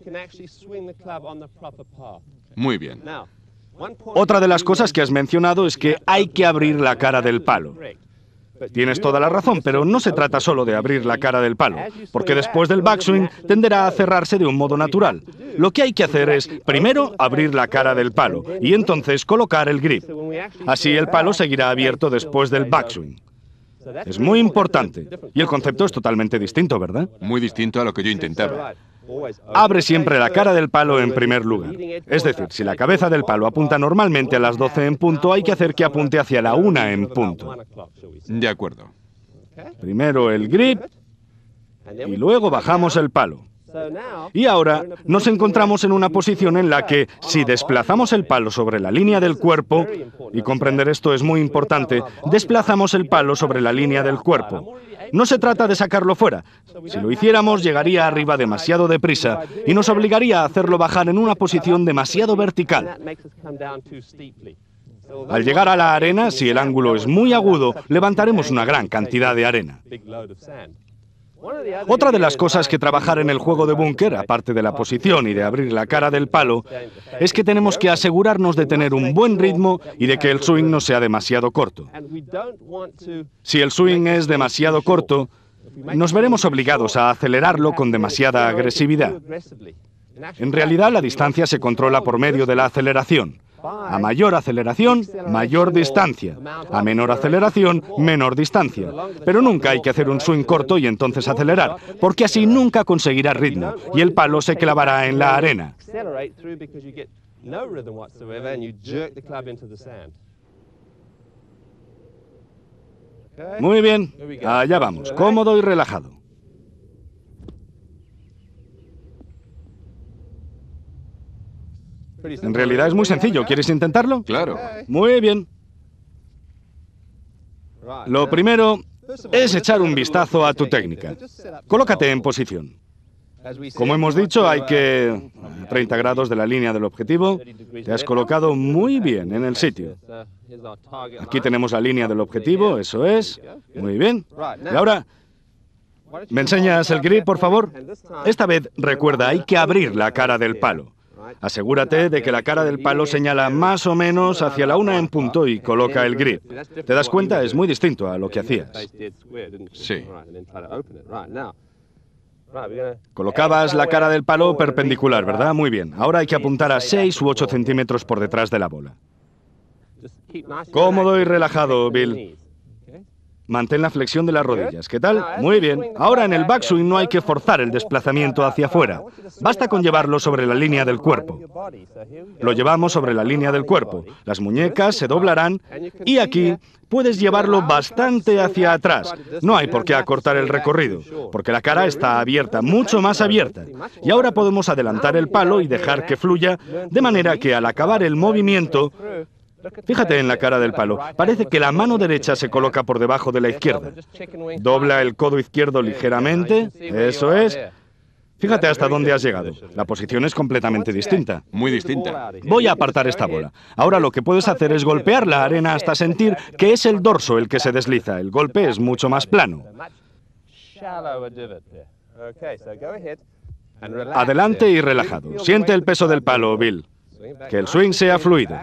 Muy bien. Otra de las cosas que has mencionado es que hay que abrir la cara del palo. Tienes toda la razón, pero no se trata solo de abrir la cara del palo, porque después del backswing tenderá a cerrarse de un modo natural. Lo que hay que hacer es, primero, abrir la cara del palo y entonces colocar el grip. Así el palo seguirá abierto después del backswing. Es muy importante. Y el concepto es totalmente distinto, ¿verdad? Muy distinto a lo que yo intentaba. Abre siempre la cara del palo en primer lugar. Es decir, si la cabeza del palo apunta normalmente a las doce en punto, hay que hacer que apunte hacia la una en punto. De acuerdo. Primero el grip y luego bajamos el palo. Y ahora nos encontramos en una posición en la que, si desplazamos el palo sobre la línea del cuerpo, y comprender esto es muy importante, desplazamos el palo sobre la línea del cuerpo. No se trata de sacarlo fuera. Si lo hiciéramos, llegaría arriba demasiado deprisa y nos obligaría a hacerlo bajar en una posición demasiado vertical. Al llegar a la arena, si el ángulo es muy agudo, levantaremos una gran cantidad de arena. Otra de las cosas que trabajar en el juego de búnker, aparte de la posición y de abrir la cara del palo, es que tenemos que asegurarnos de tener un buen ritmo y de que el swing no sea demasiado corto. Si el swing es demasiado corto, nos veremos obligados a acelerarlo con demasiada agresividad. En realidad, la distancia se controla por medio de la aceleración. A mayor aceleración, mayor distancia. A menor aceleración, menor distancia. Pero nunca hay que hacer un swing corto y entonces acelerar, porque así nunca conseguirá ritmo y el palo se clavará en la arena. Muy bien, allá vamos, cómodo y relajado. En realidad es muy sencillo. ¿Quieres intentarlo? Claro. Muy bien. Lo primero es echar un vistazo a tu técnica. Colócate en posición. Como hemos dicho, hay que... treinta grados de la línea del objetivo. Te has colocado muy bien en el sitio. Aquí tenemos la línea del objetivo, eso es. Muy bien. Y ahora, ¿me enseñas el grip, por favor? Esta vez, recuerda, hay que abrir la cara del palo. Asegúrate de que la cara del palo señala más o menos hacia la una en punto y coloca el grip. ¿Te das cuenta? Es muy distinto a lo que hacías. Sí. Colocabas la cara del palo perpendicular, ¿verdad? Muy bien. Ahora hay que apuntar a seis u ocho centímetros por detrás de la bola. Cómodo y relajado, Bill. Mantén la flexión de las rodillas. ¿Qué tal? Muy bien. Ahora en el backswing no hay que forzar el desplazamiento hacia afuera. Basta con llevarlo sobre la línea del cuerpo. Lo llevamos sobre la línea del cuerpo. Las muñecas se doblarán y aquí puedes llevarlo bastante hacia atrás. No hay por qué acortar el recorrido, porque la cara está abierta, mucho más abierta. Y ahora podemos adelantar el palo y dejar que fluya, de manera que al acabar el movimiento... Fíjate en la cara del palo. Parece que la mano derecha se coloca por debajo de la izquierda. Dobla el codo izquierdo ligeramente. Eso es. Fíjate hasta dónde has llegado. La posición es completamente distinta. Muy distinta. Voy a apartar esta bola. Ahora lo que puedes hacer es golpear la arena hasta sentir que es el dorso el que se desliza. El golpe es mucho más plano. Adelante y relajado. Siente el peso del palo, Bill. Que el swing sea fluido.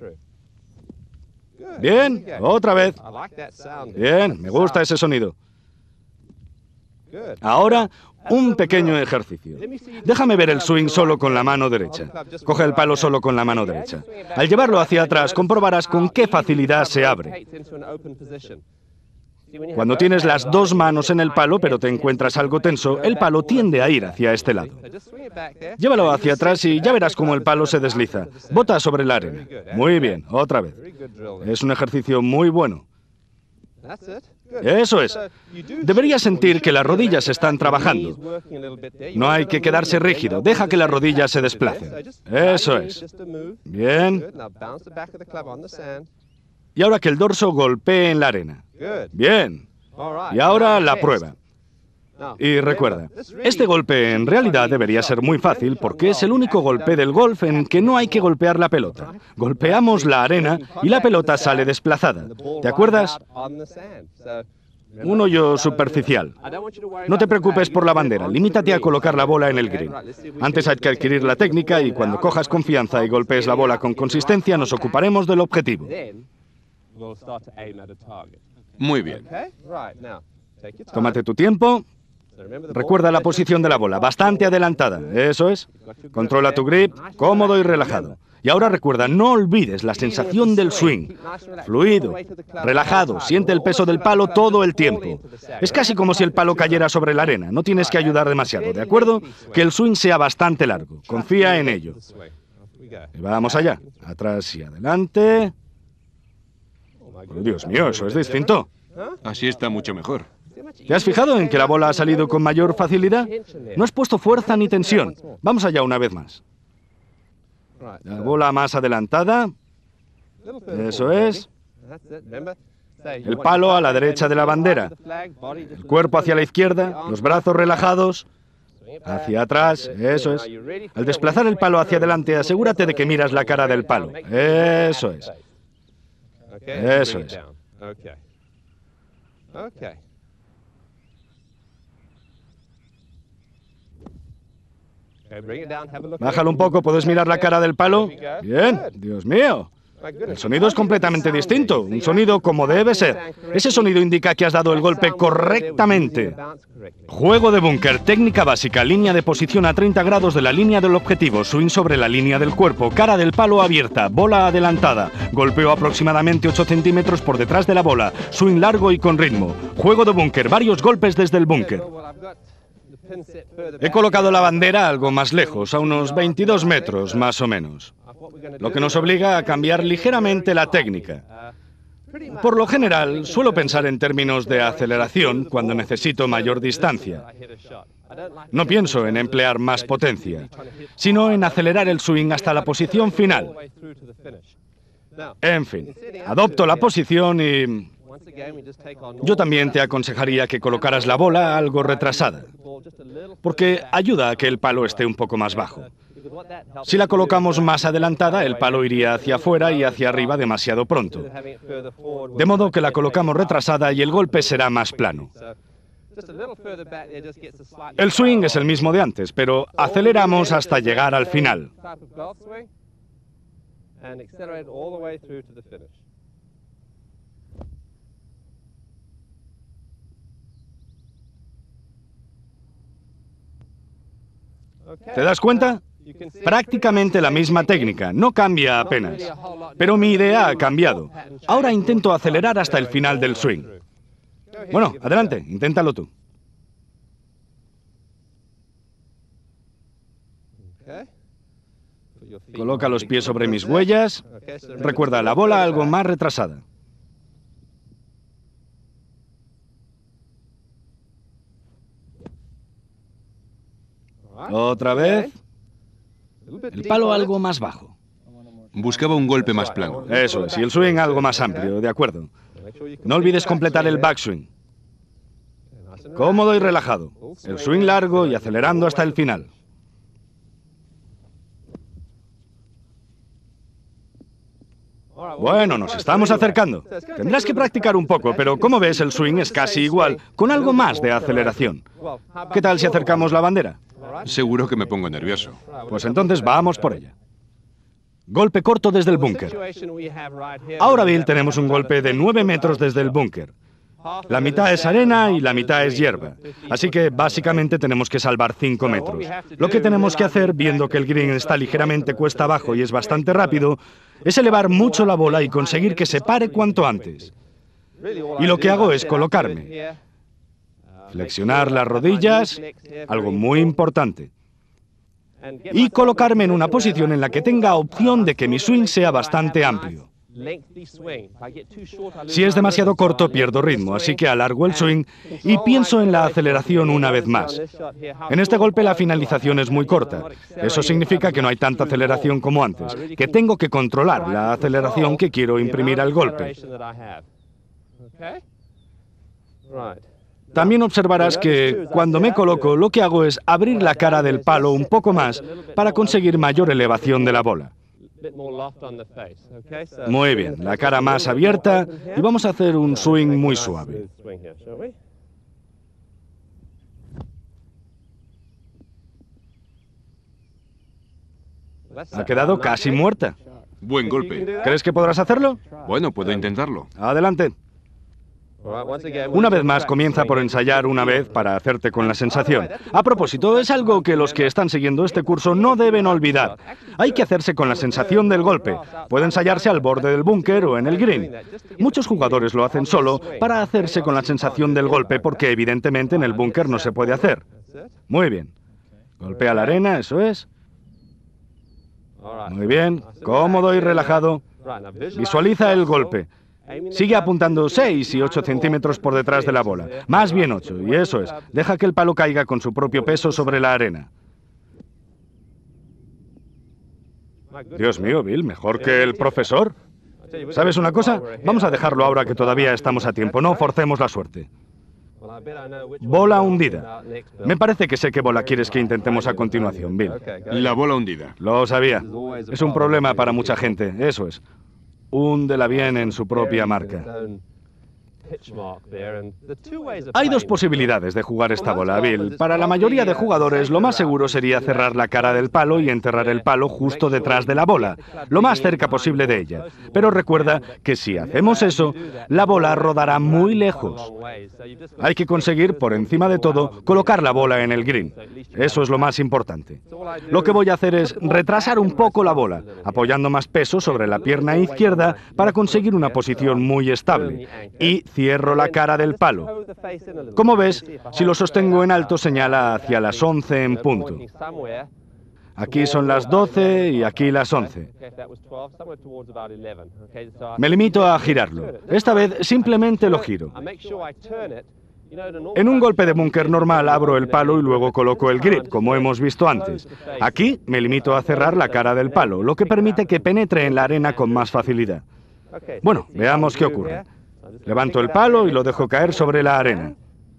Bien, otra vez. Bien, me gusta ese sonido. Ahora, un pequeño ejercicio. Déjame ver el swing solo con la mano derecha. Coge el palo solo con la mano derecha. Al llevarlo hacia atrás, comprobarás con qué facilidad se abre. Cuando tienes las dos manos en el palo, pero te encuentras algo tenso, el palo tiende a ir hacia este lado. Llévalo hacia atrás y ya verás cómo el palo se desliza. Bota sobre la arena. Muy bien, otra vez. Es un ejercicio muy bueno. Eso es. Deberías sentir que las rodillas están trabajando. No hay que quedarse rígido. Deja que las rodillas se desplacen. Eso es. Bien. Y ahora que el dorso golpee en la arena. Bien. Y ahora la prueba. Y recuerda, este golpe en realidad debería ser muy fácil porque es el único golpe del golf en que no hay que golpear la pelota. Golpeamos la arena y la pelota sale desplazada. ¿Te acuerdas? Un hoyo superficial. No te preocupes por la bandera, limítate a colocar la bola en el green. Antes hay que adquirir la técnica y cuando cojas confianza y golpees la bola con consistencia nos ocuparemos del objetivo. Muy bien. Tómate tu tiempo. Recuerda la posición de la bola, bastante adelantada. Eso es. Controla tu grip, cómodo y relajado. Y ahora recuerda, no olvides la sensación del swing. Fluido, relajado, siente el peso del palo todo el tiempo. Es casi como si el palo cayera sobre la arena. No tienes que ayudar demasiado, ¿de acuerdo? Que el swing sea bastante largo. Confía en ello. Y vamos allá. Atrás y adelante. Oh, Dios mío, eso es distinto. Así está mucho mejor. ¿Te has fijado en que la bola ha salido con mayor facilidad? No has puesto fuerza ni tensión. Vamos allá una vez más. La bola más adelantada. Eso es. El palo a la derecha de la bandera. El cuerpo hacia la izquierda. Los brazos relajados. Hacia atrás. Eso es. Al desplazar el palo hacia adelante, asegúrate de que miras la cara del palo. Eso es. Eso es. Bájalo un poco, ¿puedes mirar la cara del palo? Bien, Dios mío. El sonido es completamente distinto, un sonido como debe ser. Ese sonido indica que has dado el golpe correctamente. Juego de búnker, técnica básica, línea de posición a treinta grados de la línea del objetivo, swing sobre la línea del cuerpo, cara del palo abierta, bola adelantada, golpeo aproximadamente ocho centímetros por detrás de la bola, swing largo y con ritmo. Juego de búnker, varios golpes desde el búnker. He colocado la bandera algo más lejos, a unos veintidós metros más o menos, lo que nos obliga a cambiar ligeramente la técnica. Por lo general, suelo pensar en términos de aceleración cuando necesito mayor distancia. No pienso en emplear más potencia, sino en acelerar el swing hasta la posición final. En fin, adopto la posición y... Yo también te aconsejaría que colocaras la bola algo retrasada, porque ayuda a que el palo esté un poco más bajo. Si la colocamos más adelantada, el palo iría hacia afuera y hacia arriba demasiado pronto. De modo que la colocamos retrasada y el golpe será más plano. El swing es el mismo de antes, pero aceleramos hasta llegar al final. ¿Te das cuenta? Prácticamente la misma técnica, no cambia apenas. Pero mi idea ha cambiado. Ahora intento acelerar hasta el final del swing. Bueno, adelante, inténtalo tú. Coloca los pies sobre mis huellas. Recuerda, la bola algo más retrasada. Otra vez. El palo algo más bajo. Buscaba un golpe más plano. Eso es, y el swing algo más amplio, de acuerdo. No olvides completar el backswing. Cómodo y relajado. El swing largo y acelerando hasta el final. Bueno, nos estamos acercando. Tendrás que practicar un poco, pero como ves, el swing es casi igual, con algo más de aceleración. ¿Qué tal si acercamos la bandera? Seguro que me pongo nervioso. Pues entonces vamos por ella. Golpe corto desde el búnker. Ahora, Bill, tenemos un golpe de nueve metros desde el búnker. La mitad es arena y la mitad es hierba. Así que básicamente tenemos que salvar cinco metros. Lo que tenemos que hacer, viendo que el green está ligeramente cuesta abajo y es bastante rápido, es elevar mucho la bola y conseguir que se pare cuanto antes. Y lo que hago es colocarme. Flexionar las rodillas, algo muy importante. Y colocarme en una posición en la que tenga opción de que mi swing sea bastante amplio. Si es demasiado corto, pierdo ritmo, así que alargo el swing y pienso en la aceleración una vez más. En este golpe la finalización es muy corta. Eso significa que no hay tanta aceleración como antes, que tengo que controlar la aceleración que quiero imprimir al golpe. También observarás que cuando me coloco, lo que hago es abrir la cara del palo un poco más para conseguir mayor elevación de la bola. Muy bien, la cara más abierta y vamos a hacer un swing muy suave. Ha quedado casi muerta. Buen golpe. ¿Crees que podrás hacerlo? Bueno, puedo intentarlo. Adelante. Una vez más, comienza por ensayar una vez para hacerte con la sensación. A propósito, es algo que los que están siguiendo este curso no deben olvidar. Hay que hacerse con la sensación del golpe. Puede ensayarse al borde del búnker o en el green. Muchos jugadores lo hacen solo para hacerse con la sensación del golpe porque evidentemente en el búnker no se puede hacer. Muy bien. Golpea la arena, eso es. Muy bien, cómodo y relajado. Visualiza el golpe. Sigue apuntando seis y ocho centímetros por detrás de la bola. Más bien ocho, y eso es. Deja que el palo caiga con su propio peso sobre la arena. Dios mío, Bill, mejor que el profesor. ¿Sabes una cosa? Vamos a dejarlo ahora que todavía estamos a tiempo. No forcemos la suerte. Bola hundida. Me parece que sé qué bola quieres que intentemos a continuación, Bill. La bola hundida. Lo sabía. Es un problema para mucha gente, eso es. Húndela bien en su propia marca. Hay dos posibilidades de jugar esta bola, Bill. Para la mayoría de jugadores, lo más seguro sería cerrar la cara del palo y enterrar el palo justo detrás de la bola, lo más cerca posible de ella. Pero recuerda que si hacemos eso, la bola rodará muy lejos. Hay que conseguir, por encima de todo, colocar la bola en el green. Eso es lo más importante. Lo que voy a hacer es retrasar un poco la bola, apoyando más peso sobre la pierna izquierda para conseguir una posición muy estable. Y cierro la cara del palo. Como ves, si lo sostengo en alto señala hacia las once en punto. Aquí son las doce y aquí las once. Me limito a girarlo. Esta vez simplemente lo giro. En un golpe de búnker normal abro el palo y luego coloco el grip, como hemos visto antes. Aquí me limito a cerrar la cara del palo, lo que permite que penetre en la arena con más facilidad. Bueno, veamos qué ocurre. Levanto el palo y lo dejo caer sobre la arena.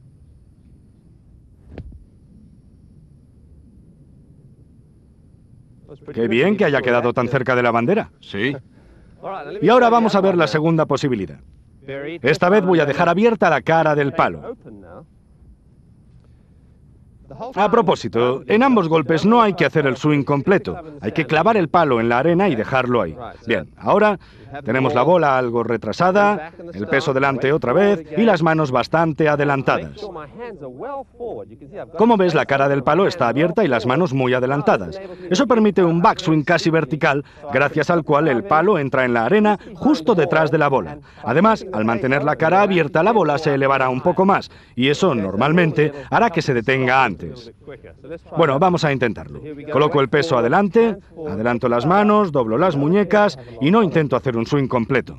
Qué bien que haya quedado tan cerca de la bandera. Sí. Y ahora vamos a ver la segunda posibilidad. Esta vez voy a dejar abierta la cara del palo. A propósito, en ambos golpes no hay que hacer el swing completo. Hay que clavar el palo en la arena y dejarlo ahí. Bien, ahora tenemos la bola algo retrasada, el peso delante otra vez y las manos bastante adelantadas. Como ves, la cara del palo está abierta y las manos muy adelantadas. Eso permite un backswing casi vertical, gracias al cual el palo entra en la arena justo detrás de la bola. Además, al mantener la cara abierta, la bola se elevará un poco más, y eso normalmente hará que se detenga antes. Bueno, vamos a intentarlo. Coloco el peso adelante, adelanto las manos, doblo las muñecas y no intento hacer un swing completo.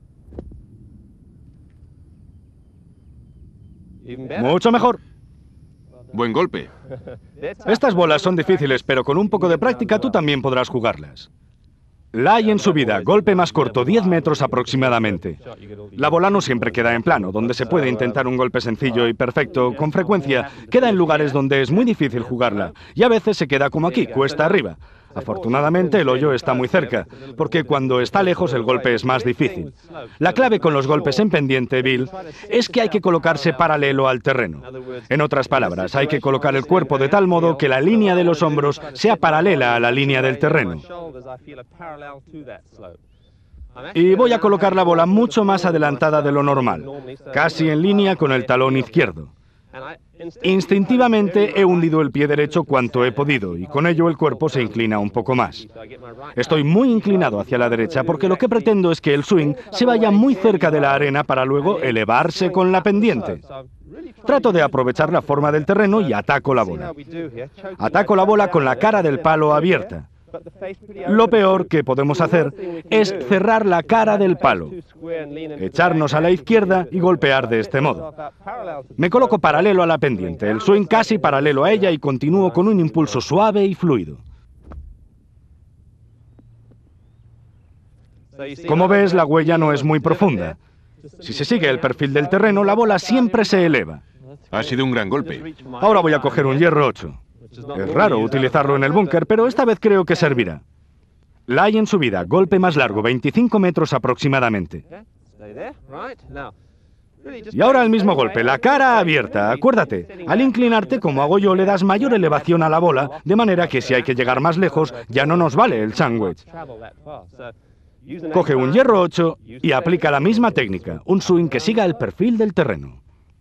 Mucho mejor. Buen golpe. Estas bolas son difíciles, pero con un poco de práctica tú también podrás jugarlas. Lie en subida, golpe más corto, diez metros aproximadamente. La bola no siempre queda en plano, donde se puede intentar un golpe sencillo y perfecto. Con frecuencia queda en lugares donde es muy difícil jugarla, y a veces se queda como aquí, cuesta arriba. Afortunadamente el hoyo está muy cerca, porque cuando está lejos el golpe es más difícil. La clave con los golpes en pendiente, Bill, es que hay que colocarse paralelo al terreno. En otras palabras, hay que colocar el cuerpo de tal modo que la línea de los hombros sea paralela a la línea del terreno. Y voy a colocar la bola mucho más adelantada de lo normal, casi en línea con el talón izquierdo. Instintivamente he hundido el pie derecho cuanto he podido y con ello el cuerpo se inclina un poco más. Estoy muy inclinado hacia la derecha porque lo que pretendo es que el swing se vaya muy cerca de la arena para luego elevarse con la pendiente. Trato de aprovechar la forma del terreno y ataco la bola. Ataco la bola con la cara del palo abierta. Lo peor que podemos hacer es cerrar la cara del palo, echarnos a la izquierda y golpear de este modo. Me coloco paralelo a la pendiente, el swing casi paralelo a ella y continúo con un impulso suave y fluido. Como ves, la huella no es muy profunda. Si se sigue el perfil del terreno, la bola siempre se eleva. Ha sido un gran golpe. Ahora voy a coger un hierro ocho. Es raro utilizarlo en el búnker, pero esta vez creo que servirá. Lie en subida, golpe más largo, veinticinco metros aproximadamente. Y ahora el mismo golpe, la cara abierta. Acuérdate, al inclinarte como hago yo le das mayor elevación a la bola, de manera que si hay que llegar más lejos, ya no nos vale el sandwich. Coge un hierro ocho y aplica la misma técnica, un swing que siga el perfil del terreno.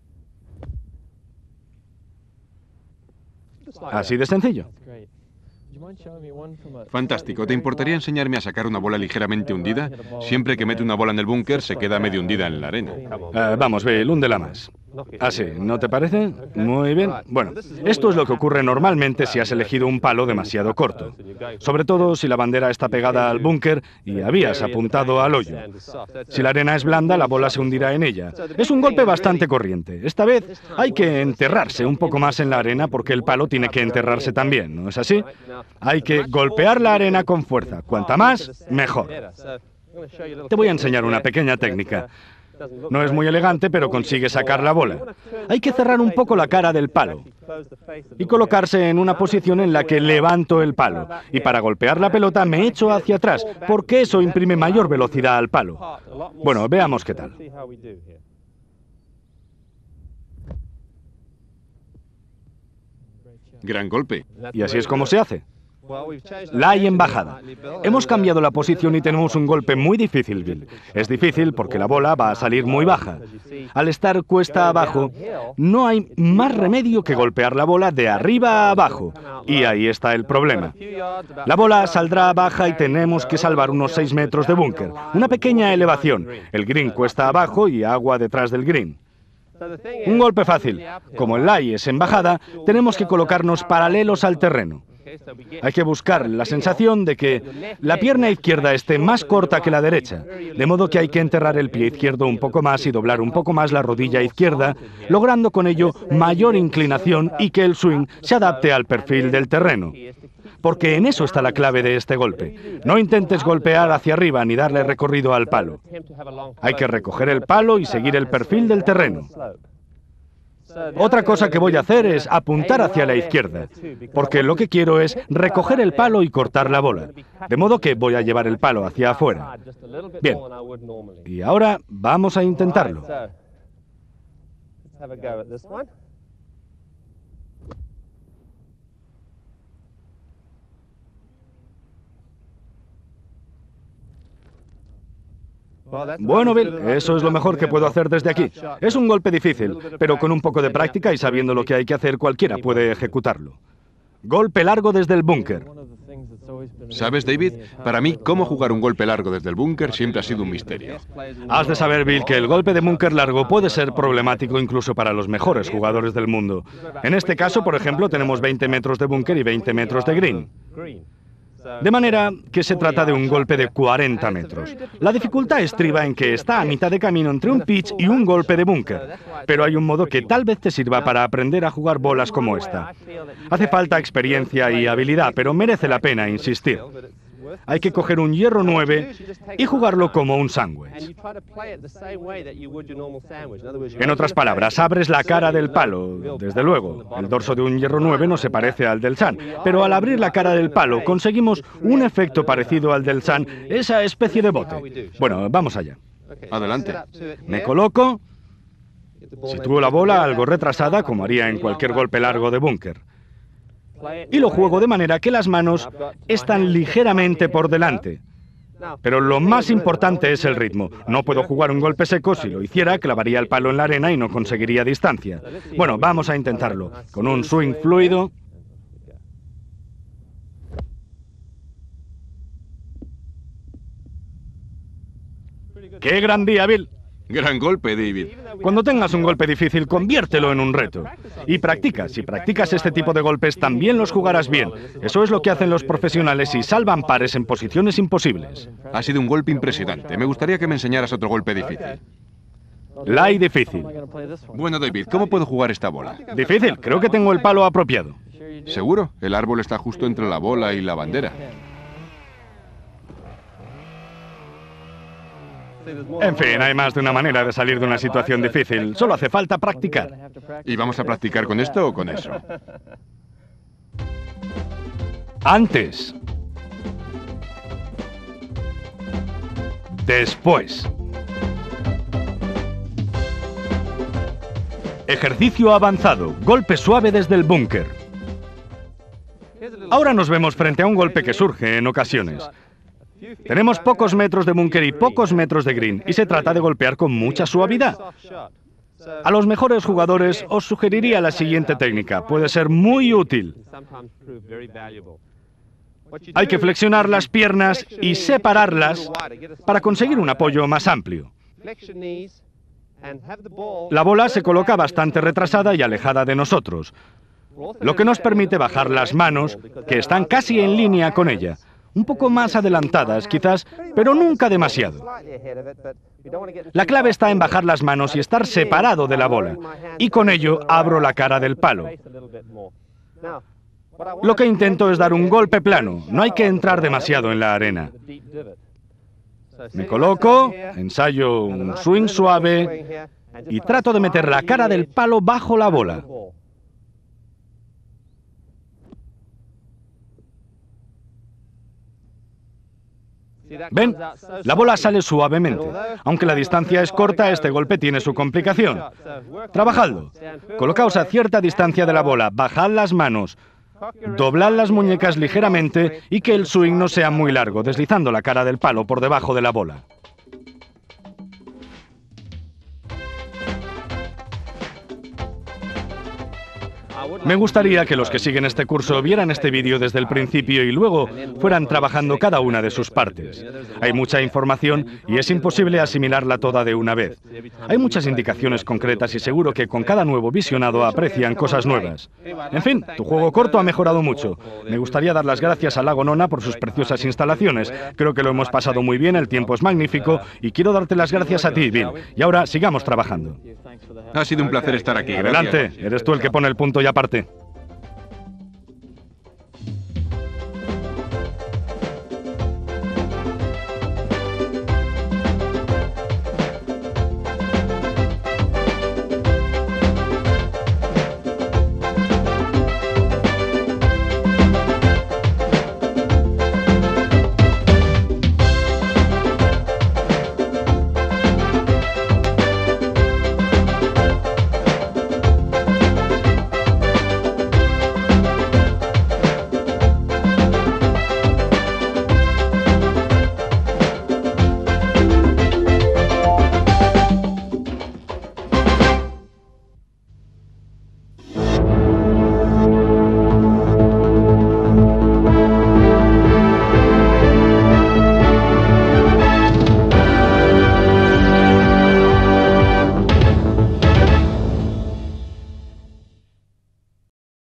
Así de sencillo. Fantástico. ¿Te importaría enseñarme a sacar una bola ligeramente hundida? Siempre que mete una bola en el búnker se queda medio hundida en la arena. Uh, vamos, Bill, húndela más. Así, ¿no te parece? Muy bien. Bueno, esto es lo que ocurre normalmente si has elegido un palo demasiado corto. Sobre todo si la bandera está pegada al búnker y habías apuntado al hoyo. Si la arena es blanda, la bola se hundirá en ella. Es un golpe bastante corriente. Esta vez hay que enterrarse un poco más en la arena porque el palo tiene que enterrarse también, ¿no es así? Hay que golpear la arena con fuerza. Cuanta más, mejor. Te voy a enseñar una pequeña técnica. No es muy elegante, pero consigue sacar la bola. Hay que cerrar un poco la cara del palo y colocarse en una posición en la que levanto el palo. Y para golpear la pelota me echo hacia atrás, porque eso imprime mayor velocidad al palo. Bueno, veamos qué tal. Gran golpe. Y así es como se hace. Lie en bajada. Hemos cambiado la posición y tenemos un golpe muy difícil, Bill. Es difícil porque la bola va a salir muy baja. Al estar cuesta abajo, no hay más remedio que golpear la bola de arriba a abajo. Y ahí está el problema. La bola saldrá baja y tenemos que salvar unos seis metros de búnker. Una pequeña elevación. El green cuesta abajo y agua detrás del green. Un golpe fácil. Como el lie es en bajada, tenemos que colocarnos paralelos al terreno. Hay que buscar la sensación de que la pierna izquierda esté más corta que la derecha, de modo que hay que enterrar el pie izquierdo un poco más y doblar un poco más la rodilla izquierda, logrando con ello mayor inclinación y que el swing se adapte al perfil del terreno. porque en eso está la clave de este golpe. No intentes golpear hacia arriba ni darle recorrido al palo. Hay que recoger el palo y seguir el perfil del terreno. Otra cosa que voy a hacer es apuntar hacia la izquierda, porque lo que quiero es recoger el palo y cortar la bola. De modo que voy a llevar el palo hacia afuera. Bien. Y ahora vamos a intentarlo. Bueno, Bill, eso es lo mejor que puedo hacer desde aquí. Es un golpe difícil, pero con un poco de práctica y sabiendo lo que hay que hacer, cualquiera puede ejecutarlo. Golpe largo desde el búnker. ¿Sabes, David? Para mí, cómo jugar un golpe largo desde el búnker siempre ha sido un misterio. Has de saber, Bill, que el golpe de búnker largo puede ser problemático incluso para los mejores jugadores del mundo. En este caso, por ejemplo, tenemos veinte metros de búnker y veinte metros de green. De manera que se trata de un golpe de cuarenta metros. La dificultad estriba en que está a mitad de camino entre un pitch y un golpe de búnker. Pero hay un modo que tal vez te sirva para aprender a jugar bolas como esta. Hace falta experiencia y habilidad, pero merece la pena insistir. Hay que coger un hierro nueve y jugarlo como un sándwich. En otras palabras, abres la cara del palo. Desde luego, el dorso de un hierro nueve no se parece al del Sun, pero al abrir la cara del palo conseguimos un efecto parecido al del Sun, esa especie de bote. Bueno, vamos allá. Adelante. Me coloco, sitúo la bola algo retrasada, como haría en cualquier golpe largo de búnker. Y lo juego de manera que las manos están ligeramente por delante. Pero lo más importante es el ritmo. No puedo jugar un golpe seco. Si lo hiciera, clavaría el palo en la arena y no conseguiría distancia. Bueno, vamos a intentarlo. Con un swing fluido. ¡Qué gran día, Bill! Gran golpe, David. Cuando tengas un golpe difícil, conviértelo en un reto. Y practica. Si practicas este tipo de golpes, también los jugarás bien. Eso es lo que hacen los profesionales y salvan pares en posiciones imposibles. Ha sido un golpe impresionante. Me gustaría que me enseñaras otro golpe difícil. La y difícil. Bueno, David, ¿cómo puedo jugar esta bola? Difícil. Creo que tengo el palo apropiado. ¿Seguro? El árbol está justo entre la bola y la bandera. En fin, hay más de una manera de salir de una situación difícil. Solo hace falta practicar. ¿Y vamos a practicar con esto o con eso? Antes. Después. Ejercicio avanzado. Golpe suave desde el búnker. Ahora nos vemos frente a un golpe que surge en ocasiones. Tenemos pocos metros de búnker y pocos metros de green, y se trata de golpear con mucha suavidad. A los mejores jugadores os sugeriría la siguiente técnica. Puede ser muy útil. Hay que flexionar las piernas y separarlas para conseguir un apoyo más amplio. La bola se coloca bastante retrasada y alejada de nosotros, lo que nos permite bajar las manos, que están casi en línea con ella. Un poco más adelantadas, quizás, pero nunca demasiado. La clave está en bajar las manos y estar separado de la bola. Y con ello abro la cara del palo. Lo que intento es dar un golpe plano. No hay que entrar demasiado en la arena. Me coloco, ensayo un swing suave y trato de meter la cara del palo bajo la bola. ¿Ven? La bola sale suavemente. Aunque la distancia es corta, este golpe tiene su complicación. Trabajadlo. Colocaos a cierta distancia de la bola, bajad las manos, doblad las muñecas ligeramente y que el swing no sea muy largo, deslizando la cara del palo por debajo de la bola. Me gustaría que los que siguen este curso vieran este vídeo desde el principio y luego fueran trabajando cada una de sus partes. Hay mucha información y es imposible asimilarla toda de una vez. Hay muchas indicaciones concretas y seguro que con cada nuevo visionado aprecian cosas nuevas. En fin, tu juego corto ha mejorado mucho. Me gustaría dar las gracias a Lago Nona por sus preciosas instalaciones. Creo que lo hemos pasado muy bien, el tiempo es magnífico y quiero darte las gracias a ti, Bill. Y ahora sigamos trabajando. Ha sido un placer estar aquí. Adelante, eres tú el que pone el punto y aparte.